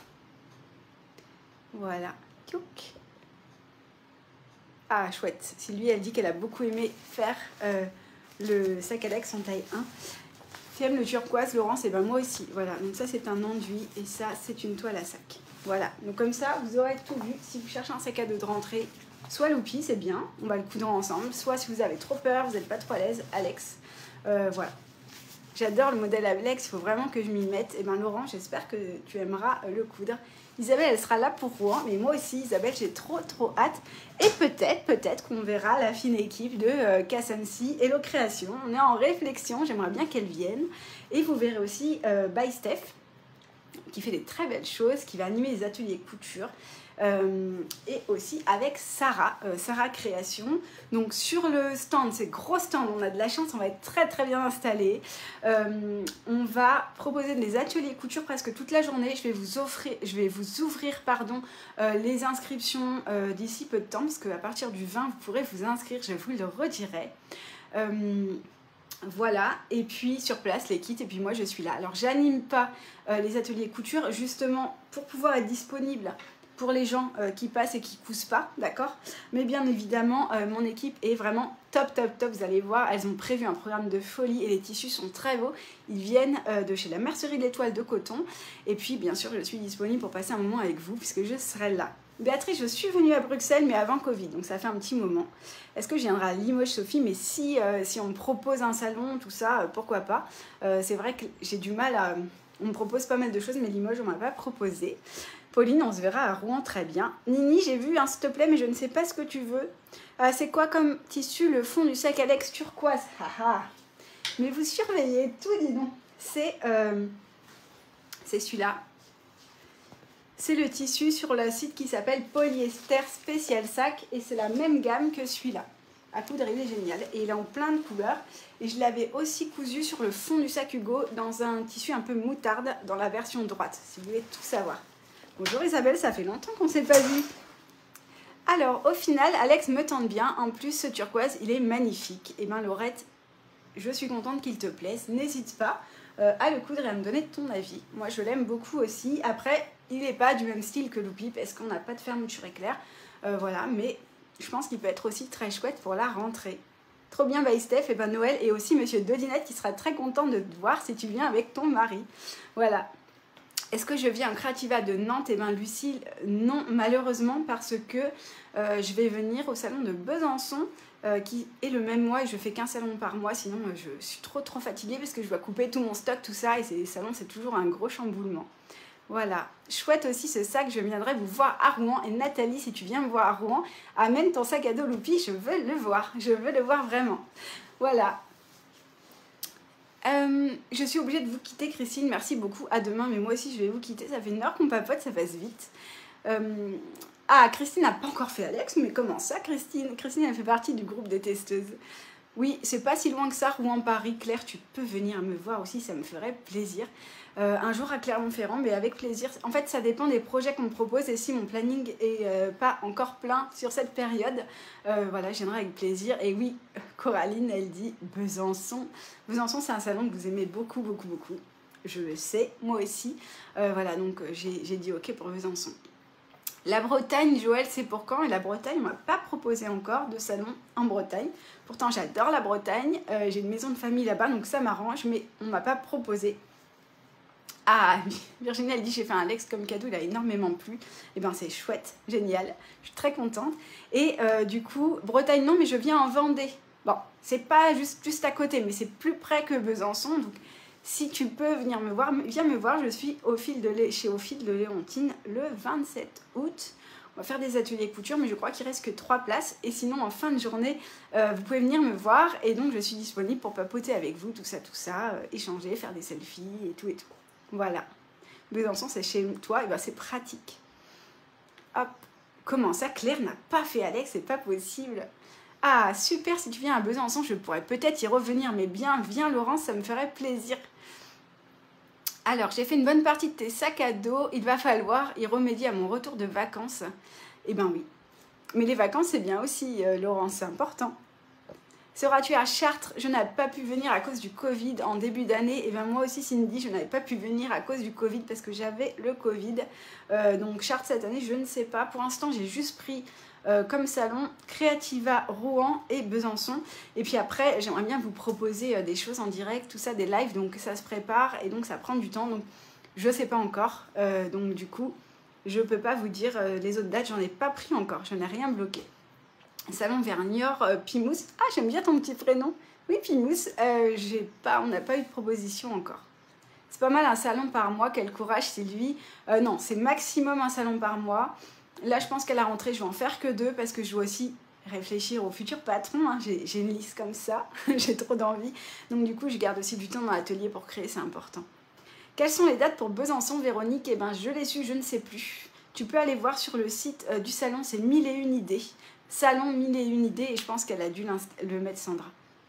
Voilà. Tchouk. Ah, chouette. Sylvie, elle dit qu'elle a beaucoup aimé faire euh, le sac Alex en taille un. Tu aimes le turquoise, Laurence? Et ben moi aussi. Voilà, donc ça, c'est un enduit et ça, c'est une toile à sac. Voilà, donc comme ça, vous aurez tout vu. Si vous cherchez un sac à dos de rentrée, soit Loupi, c'est bien, on va le coudre ensemble. Soit si vous avez trop peur, vous n'êtes pas trop à l'aise, Alex. Euh, voilà. J'adore le modèle Alex, il faut vraiment que je m'y mette. Et ben Laurent, j'espère que tu aimeras le coudre. Isabelle, elle sera là pour Rouen, mais moi aussi, Isabelle, j'ai trop trop hâte. Et peut-être, peut-être qu'on verra la fine équipe de euh, Cassancy Hello Création. On est en réflexion, j'aimerais bien qu'elle vienne. Et vous verrez aussi euh, By Steph, qui fait des très belles choses, qui va animer les ateliers couture. Euh, et aussi avec Sarah, euh, Sarah Création. Donc sur le stand, c'est gros stand, on a de la chance, on va être très très bien installé. Euh, on va proposer des ateliers couture presque toute la journée. Je vais vous offrir, je vais vous ouvrir pardon, euh, les inscriptions euh, d'ici peu de temps, parce qu'à partir du vingt, vous pourrez vous inscrire, je vous le redirai. Euh, Voilà, et puis sur place les kits, et puis moi je suis là. Alors j'anime pas euh, les ateliers couture justement pour pouvoir être disponible pour les gens euh, qui passent et qui cousent pas, d'accord? Mais bien évidemment, euh, mon équipe est vraiment top, top, top. Vous allez voir, elles ont prévu un programme de folie et les tissus sont très beaux. Ils viennent euh, de chez la Mercerie de l'Étoile de Coton. Et puis, bien sûr, je suis disponible pour passer un moment avec vous puisque je serai là. Béatrice, je suis venue à Bruxelles, mais avant Covid, donc ça fait un petit moment. Est-ce que je viendrai à Limoges, Sophie? Mais si, euh, si on me propose un salon, tout ça, euh, pourquoi pas? euh, C'est vrai que j'ai du mal à... On me propose pas mal de choses, mais Limoges, on m'a pas proposé. Pauline, on se verra à Rouen, très bien. Nini, j'ai vu, hein, s'il te plaît, mais je ne sais pas ce que tu veux. Euh, c'est quoi comme tissu, le fond du sac Alex turquoise? Haha. Mais vous surveillez tout, dis donc. C'est euh, c'est celui-là. C'est le tissu sur le site qui s'appelle Polyester Spécial Sac. Et c'est la même gamme que celui-là. À coudre, il est génial. Et il est en plein de couleurs. Et je l'avais aussi cousu sur le fond du sac Hugo dans un tissu un peu moutarde dans la version droite, si vous voulez tout savoir. Bonjour Isabelle, ça fait longtemps qu'on ne s'est pas vu. Alors, au final, Alex me tente bien. En plus, ce turquoise, il est magnifique. Et bien, Laurette, je suis contente qu'il te plaise. N'hésite pas euh, à le coudre et à me donner ton avis. Moi, je l'aime beaucoup aussi. Après, il n'est pas du même style que Loupi parce qu'on n'a pas de fermeture éclair. Euh, voilà, mais je pense qu'il peut être aussi très chouette pour la rentrée. Trop bien, by Steph. Et ben Noël et aussi Monsieur Dodinette qui sera très content de te voir si tu viens avec ton mari. Voilà. Est-ce que je viens en Creativa de Nantes? Et bien Lucille, non, malheureusement, parce que euh, je vais venir au salon de Besançon, euh, qui est le même mois, et je fais qu'un salon par mois, sinon euh, je suis trop trop fatiguée, parce que je dois couper tout mon stock, tout ça, et ces salons, c'est toujours un gros chamboulement. Voilà, chouette aussi ce sac, je viendrai vous voir à Rouen, et Nathalie, si tu viens me voir à Rouen, amène ton sac à dos Loupi, je veux le voir, je veux le voir vraiment. Voilà. Euh, je suis obligée de vous quitter, Christine, merci beaucoup, à demain, mais moi aussi je vais vous quitter, ça fait une heure qu'on papote, ça passe vite. Euh, ah, Christine n'a pas encore fait Alex, mais comment ça, Christine? Christine, elle fait partie du groupe des testeuses. Oui, c'est pas si loin que ça, Rouen-Paris. Claire, tu peux venir me voir aussi, ça me ferait plaisir. Euh, un jour à Clermont-Ferrand, mais avec plaisir. En fait, ça dépend des projets qu'on me propose, et si mon planning est euh, pas encore plein sur cette période, euh, voilà, je viendrai avec plaisir. Et oui, Coraline, elle dit Besançon. Besançon, c'est un salon que vous aimez beaucoup, beaucoup, beaucoup. Je le sais, moi aussi. Euh, voilà, donc j'ai dit ok pour Besançon. La Bretagne, Joël, c'est pour quand? Et la Bretagne, on m'a pas proposé encore de salon en Bretagne. Pourtant, j'adore la Bretagne. Euh, j'ai une maison de famille là-bas, donc ça m'arrange, mais on m'a pas proposé. Ah, Virginie, elle dit j'ai fait un Alex comme cadeau, il a énormément plu. Et ben c'est chouette, génial. Je suis très contente. Et euh, du coup, Bretagne non, mais je viens en Vendée. Bon, c'est pas juste, juste à côté, mais c'est plus près que Besançon. Donc, si tu peux venir me voir, viens me voir. Je suis au fil de Lé... chez Au Fil de Léontine le vingt-sept août. On va faire des ateliers couture, mais je crois qu'il reste que trois places. Et sinon, en fin de journée, euh, vous pouvez venir me voir. Et donc, je suis disponible pour papoter avec vous, tout ça, tout ça, euh, échanger, faire des selfies et tout et tout. Voilà. Besançon, c'est chez toi, et ben c'est pratique. Hop. Comment ça, Claire n'a pas fait Alex? C'est pas possible. Ah, super, si tu viens à Besançon, je pourrais peut-être y revenir. Mais bien, viens Laurence, ça me ferait plaisir. Alors, j'ai fait une bonne partie de tes sacs à dos. Il va falloir y remédier à mon retour de vacances. Eh ben oui. Mais les vacances, c'est bien aussi, euh, Laurence, c'est important. Seras-tu à Chartres? Je n'avais pas pu venir à cause du Covid en début d'année. Et bien moi aussi, Cindy, je n'avais pas pu venir à cause du Covid parce que j'avais le Covid. Euh, donc Chartres cette année, je ne sais pas. Pour l'instant, j'ai juste pris euh, comme salon Creativa Rouen et Besançon. Et puis après, j'aimerais bien vous proposer euh, des choses en direct, tout ça, des lives. Donc ça se prépare et donc ça prend du temps. Donc je ne sais pas encore. Euh, donc du coup, je ne peux pas vous dire euh, les autres dates. J'en ai pas pris encore. Je n'ai rien bloqué. Salon Vernior, euh, Pimous. Ah, j'aime bien ton petit prénom. Oui, Pimous. Euh, j'ai pas, on n'a pas eu de proposition encore. C'est pas mal un salon par mois. Quel courage, Sylvie. Euh, non, c'est maximum un salon par mois. Là, je pense qu'à la rentrée, je vais en faire que deux parce que je dois aussi réfléchir au futur patron. Hein. J'ai une liste comme ça. J'ai trop d'envie. Donc, du coup, je garde aussi du temps dans l'atelier pour créer. C'est important. Quelles sont les dates pour Besançon, Véronique? Eh bien, je l'ai su, je ne sais plus. Tu peux aller voir sur le site euh, du salon. C'est mille et une idées. Salon mille et une idées et je pense qu'elle a dû le mettre Sandra.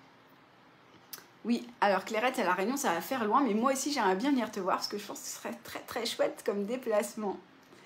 Oui, alors Clairette à La Réunion, ça va faire loin, mais moi aussi j'aimerais bien venir te voir parce que je pense que ce serait très très chouette comme déplacement.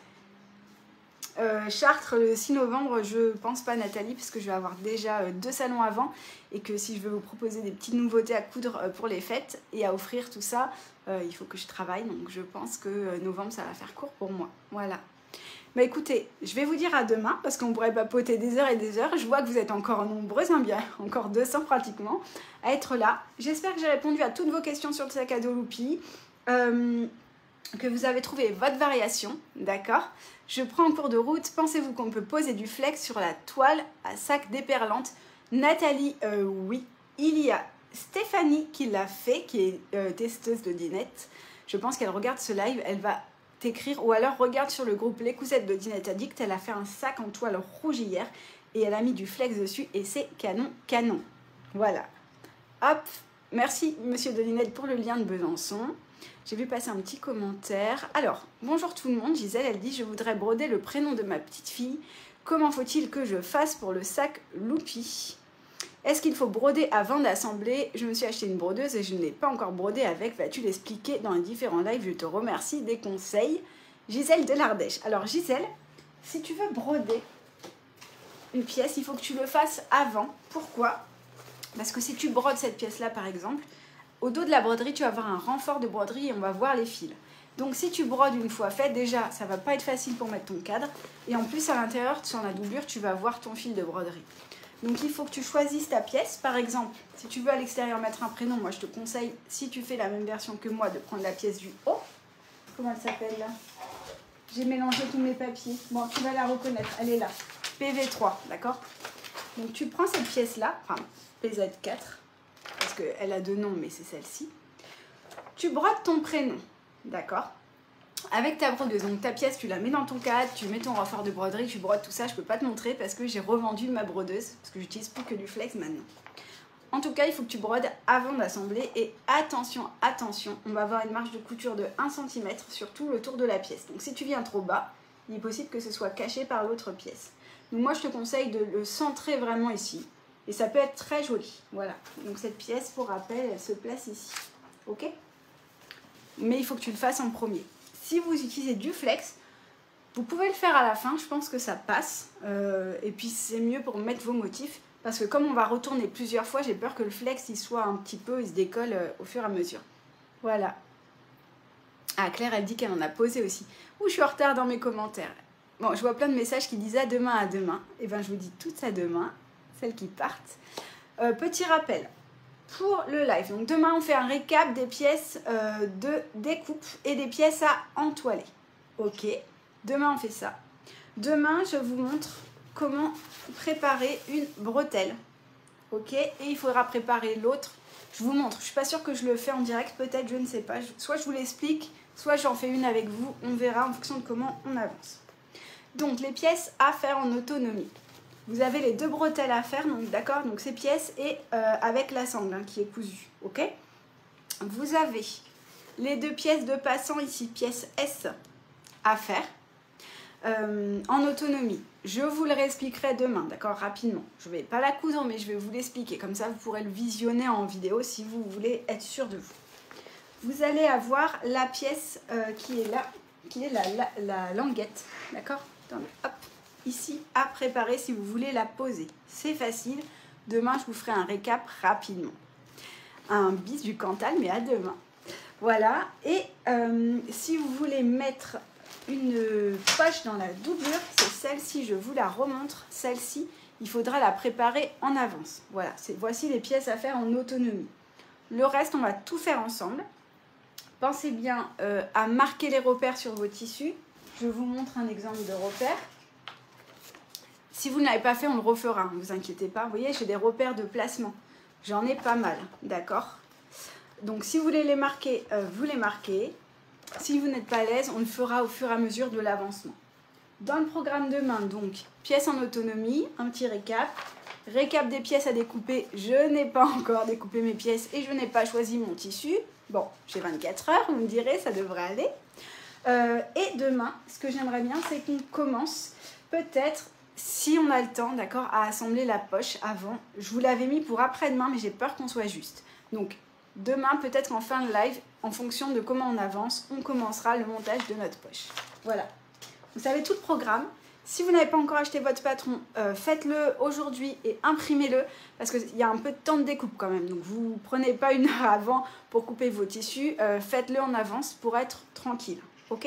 Euh, Chartres, le six novembre, je pense pas Nathalie, parce que je vais avoir déjà euh, deux salons avant et que si je veux vous proposer des petites nouveautés à coudre euh, pour les fêtes et à offrir tout ça, euh, il faut que je travaille, donc je pense que euh, novembre ça va faire court pour moi. Voilà. Bah écoutez, je vais vous dire à demain parce qu'on pourrait papoter des heures et des heures. Je vois que vous êtes encore nombreuses, hein, bien, encore deux cents pratiquement, à être là. J'espère que j'ai répondu à toutes vos questions sur le sac à dos Loupi, euh, que vous avez trouvé votre variation, d'accord? Je prends en cours de route. Pensez-vous qu'on peut poser du flex sur la toile à sac déperlante? Nathalie, euh, oui. Il y a Stéphanie qui l'a fait, qui est euh, testeuse de dinette. Je pense qu'elle regarde ce live, elle va t'écrire, ou alors regarde sur le groupe Les Coussettes de Dinette Addict, elle a fait un sac en toile rouge hier et elle a mis du flex dessus et c'est canon, canon. Voilà. Hop, merci monsieur de Dinette pour le lien de Besançon. J'ai vu passer un petit commentaire. Alors, bonjour tout le monde, Gisèle, elle dit « Je voudrais broder le prénom de ma petite fille. Comment faut-il que je fasse pour le sac Loupi ? Est-ce qu'il faut broder avant d'assembler? Je me suis acheté une brodeuse et je ne l'ai pas encore brodé avec. Vas-tu l'expliquer dans les différents lives? Je te remercie des conseils. Gisèle de l'Ardèche. Alors Gisèle, si tu veux broder une pièce, il faut que tu le fasses avant. Pourquoi? Parce que si tu brodes cette pièce-là par exemple, au dos de la broderie, tu vas avoir un renfort de broderie et on va voir les fils. Donc si tu brodes une fois fait, déjà, ça va pas être facile pour mettre ton cadre. Et en plus, à l'intérieur, sur la doublure, tu vas voir ton fil de broderie. Donc il faut que tu choisisses ta pièce. Par exemple, si tu veux à l'extérieur mettre un prénom, moi je te conseille, si tu fais la même version que moi, de prendre la pièce du haut. Comment elle s'appelle là? J'ai mélangé tous mes papiers. Bon, tu vas la reconnaître, elle est là. P V trois, d'accord? Donc tu prends cette pièce-là, enfin P Z quatre, parce qu'elle a deux noms, mais c'est celle-ci. Tu brodes ton prénom, d'accord? Avec ta brodeuse, donc ta pièce tu la mets dans ton cadre, tu mets ton renfort de broderie, tu brodes tout ça, je peux pas te montrer parce que j'ai revendu ma brodeuse, parce que j'utilise plus que du flex maintenant. En tout cas, il faut que tu brodes avant d'assembler et attention, attention, on va avoir une marge de couture de un centimètre sur tout le tour de la pièce. Donc si tu viens trop bas, il est possible que ce soit caché par l'autre pièce. Donc moi je te conseille de le centrer vraiment ici et ça peut être très joli. Voilà, donc cette pièce pour rappel, elle se place ici, ok? Mais il faut que tu le fasses en premier. Si vous utilisez du flex, vous pouvez le faire à la fin, je pense que ça passe. Euh, et puis c'est mieux pour mettre vos motifs, parce que comme on va retourner plusieurs fois, j'ai peur que le flex il soit un petit peu, il se décolle euh, au fur et à mesure. Voilà. Ah, Claire, elle dit qu'elle en a posé aussi. Ouh, je suis en retard dans mes commentaires. Bon, je vois plein de messages qui disent à demain, à demain. Et bien, je vous dis toutes à demain, celles qui partent. Euh, petit rappel. Pour le live, donc demain on fait un récap des pièces euh, de découpe et des pièces à entoiler. Ok, demain on fait ça. Demain je vous montre comment préparer une bretelle ok? Et il faudra préparer l'autre. Je vous montre, je suis pas sûre que je le fais en direct, peut-être, je ne sais pas. Soit je vous l'explique, soit j'en fais une avec vous, on verra en fonction de comment on avance. Donc les pièces à faire en autonomie. Vous avez les deux bretelles à faire, donc d'accord, donc ces pièces et euh, avec la sangle hein, qui est cousue, ok? Vous avez les deux pièces de passant ici, pièce S à faire euh, en autonomie. Je vous le réexpliquerai demain, d'accord, rapidement. Je ne vais pas la coudre, mais je vais vous l'expliquer. Comme ça, vous pourrez le visionner en vidéo si vous voulez être sûr de vous. Vous allez avoir la pièce euh, qui est là, qui est la, la, la languette, d'accord? Hop, ici, à préparer si vous voulez la poser. C'est facile. Demain, je vous ferai un récap rapidement. Un bis du Cantal, mais à demain. Voilà. Et euh, si vous voulez mettre une poche dans la doublure, c'est celle-ci, je vous la remontre. Celle-ci, il faudra la préparer en avance. Voilà, voici les pièces à faire en autonomie. Le reste, on va tout faire ensemble. Pensez bien euh, à marquer les repères sur vos tissus. Je vous montre un exemple de repère. Si vous ne l'avez pas fait, on le refera, ne vous inquiétez pas. Vous voyez, j'ai des repères de placement. J'en ai pas mal, d'accord? Donc, si vous voulez les marquer, euh, vous les marquez. Si vous n'êtes pas à l'aise, on le fera au fur et à mesure de l'avancement. Dans le programme de main, donc, pièces en autonomie, un petit récap. Récap des pièces à découper. Je n'ai pas encore découpé mes pièces et je n'ai pas choisi mon tissu. Bon, j'ai vingt-quatre heures, vous me direz, ça devrait aller. Euh, et demain, ce que j'aimerais bien, c'est qu'on commence peut-être, si on a le temps, d'accord, à assembler la poche avant. Je vous l'avais mis pour après-demain, mais j'ai peur qu'on soit juste. Donc, demain, peut-être en fin de live, en fonction de comment on avance, on commencera le montage de notre poche. Voilà. Vous savez tout le programme. Si vous n'avez pas encore acheté votre patron, euh, faites-le aujourd'hui et imprimez-le parce qu'il y a un peu de temps de découpe quand même. Donc, vous ne prenez pas une heure avant pour couper vos tissus. Euh, faites-le en avance pour être tranquille. Ok?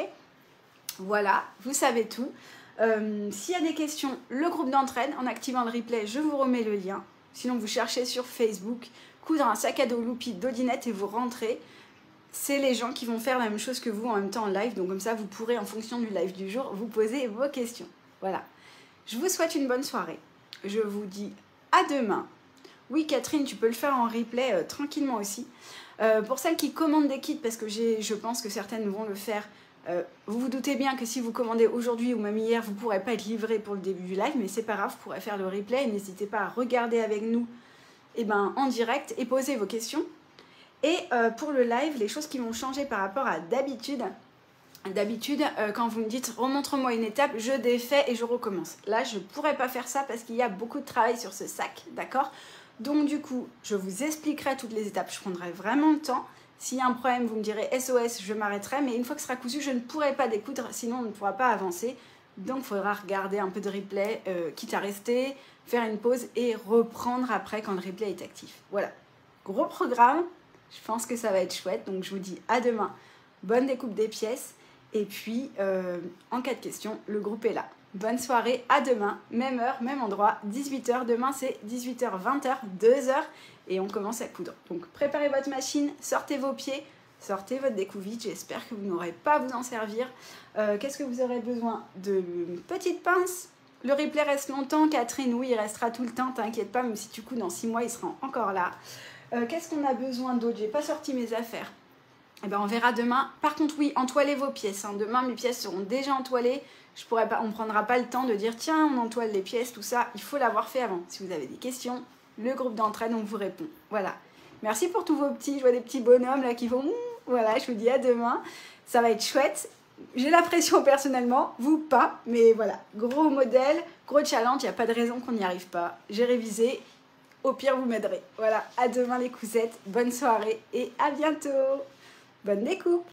Voilà, vous savez tout. Euh, S'il y a des questions, le groupe d'entraide, en activant le replay, je vous remets le lien. Sinon, vous cherchez sur Facebook, coudre un sac à dos Loupi d'Odinette et vous rentrez. C'est les gens qui vont faire la même chose que vous en même temps en live. Donc comme ça, vous pourrez, en fonction du live du jour, vous poser vos questions. Voilà. Je vous souhaite une bonne soirée. Je vous dis à demain. Oui, Catherine, tu peux le faire en replay euh, tranquillement aussi. Euh, pour celles qui commandent des kits, parce que je pense que certaines vont le faire, euh, vous vous doutez bien que si vous commandez aujourd'hui ou même hier, vous ne pourrez pas être livré pour le début du live, mais c'est pas grave, vous pourrez faire le replay. N'hésitez pas à regarder avec nous eh ben, en direct et poser vos questions. Et euh, pour le live, les choses qui vont changer par rapport à d'habitude, d'habitude, euh, quand vous me dites remontre-moi une étape, je défais et je recommence. Là, je ne pourrais pas faire ça parce qu'il y a beaucoup de travail sur ce sac, d'accord? Donc du coup, je vous expliquerai toutes les étapes, je prendrai vraiment le temps. S'il y a un problème, vous me direz S O S, je m'arrêterai, mais une fois que ce sera cousu, je ne pourrai pas découdre, sinon on ne pourra pas avancer. Donc il faudra regarder un peu de replay, euh, quitte à rester, faire une pause et reprendre après quand le replay est actif. Voilà, gros programme. Je pense que ça va être chouette, donc je vous dis à demain. Bonne découpe des pièces. Et puis, euh, en cas de question, le groupe est là. Bonne soirée, à demain, même heure, même endroit, dix-huit heures. Demain, c'est dix-huit heures, vingt heures, deux heures, et on commence à coudre. Donc, préparez votre machine, sortez vos pieds, sortez votre découvite. J'espère que vous n'aurez pas à vous en servir. Euh, Qu'est-ce que vous aurez besoin? De petites pinces. Le replay reste longtemps, Catherine, oui, il restera tout le temps, t'inquiète pas, même si tu couds dans six mois, il sera encore là. Euh, Qu'est-ce qu'on a besoin d'autre? J'ai pas sorti mes affaires. Eh ben, on verra demain. Par contre, oui, entoilez vos pièces. Hein. Demain, mes pièces seront déjà entoilées. Je pourrais pas, on ne prendra pas le temps de dire tiens, on entoile les pièces, tout ça. Il faut l'avoir fait avant. Si vous avez des questions, le groupe d'entraide, on vous répond. Voilà. Merci pour tous vos petits. Je vois des petits bonhommes là qui vont. Voilà, je vous dis à demain. Ça va être chouette. J'ai la pression personnellement, vous pas. Mais voilà, gros modèle, gros challenge. Il n'y a pas de raison qu'on n'y arrive pas. J'ai révisé. Au pire, vous m'aiderez. Voilà, à demain les cousettes, bonne soirée et à bientôt. Bonne découpe!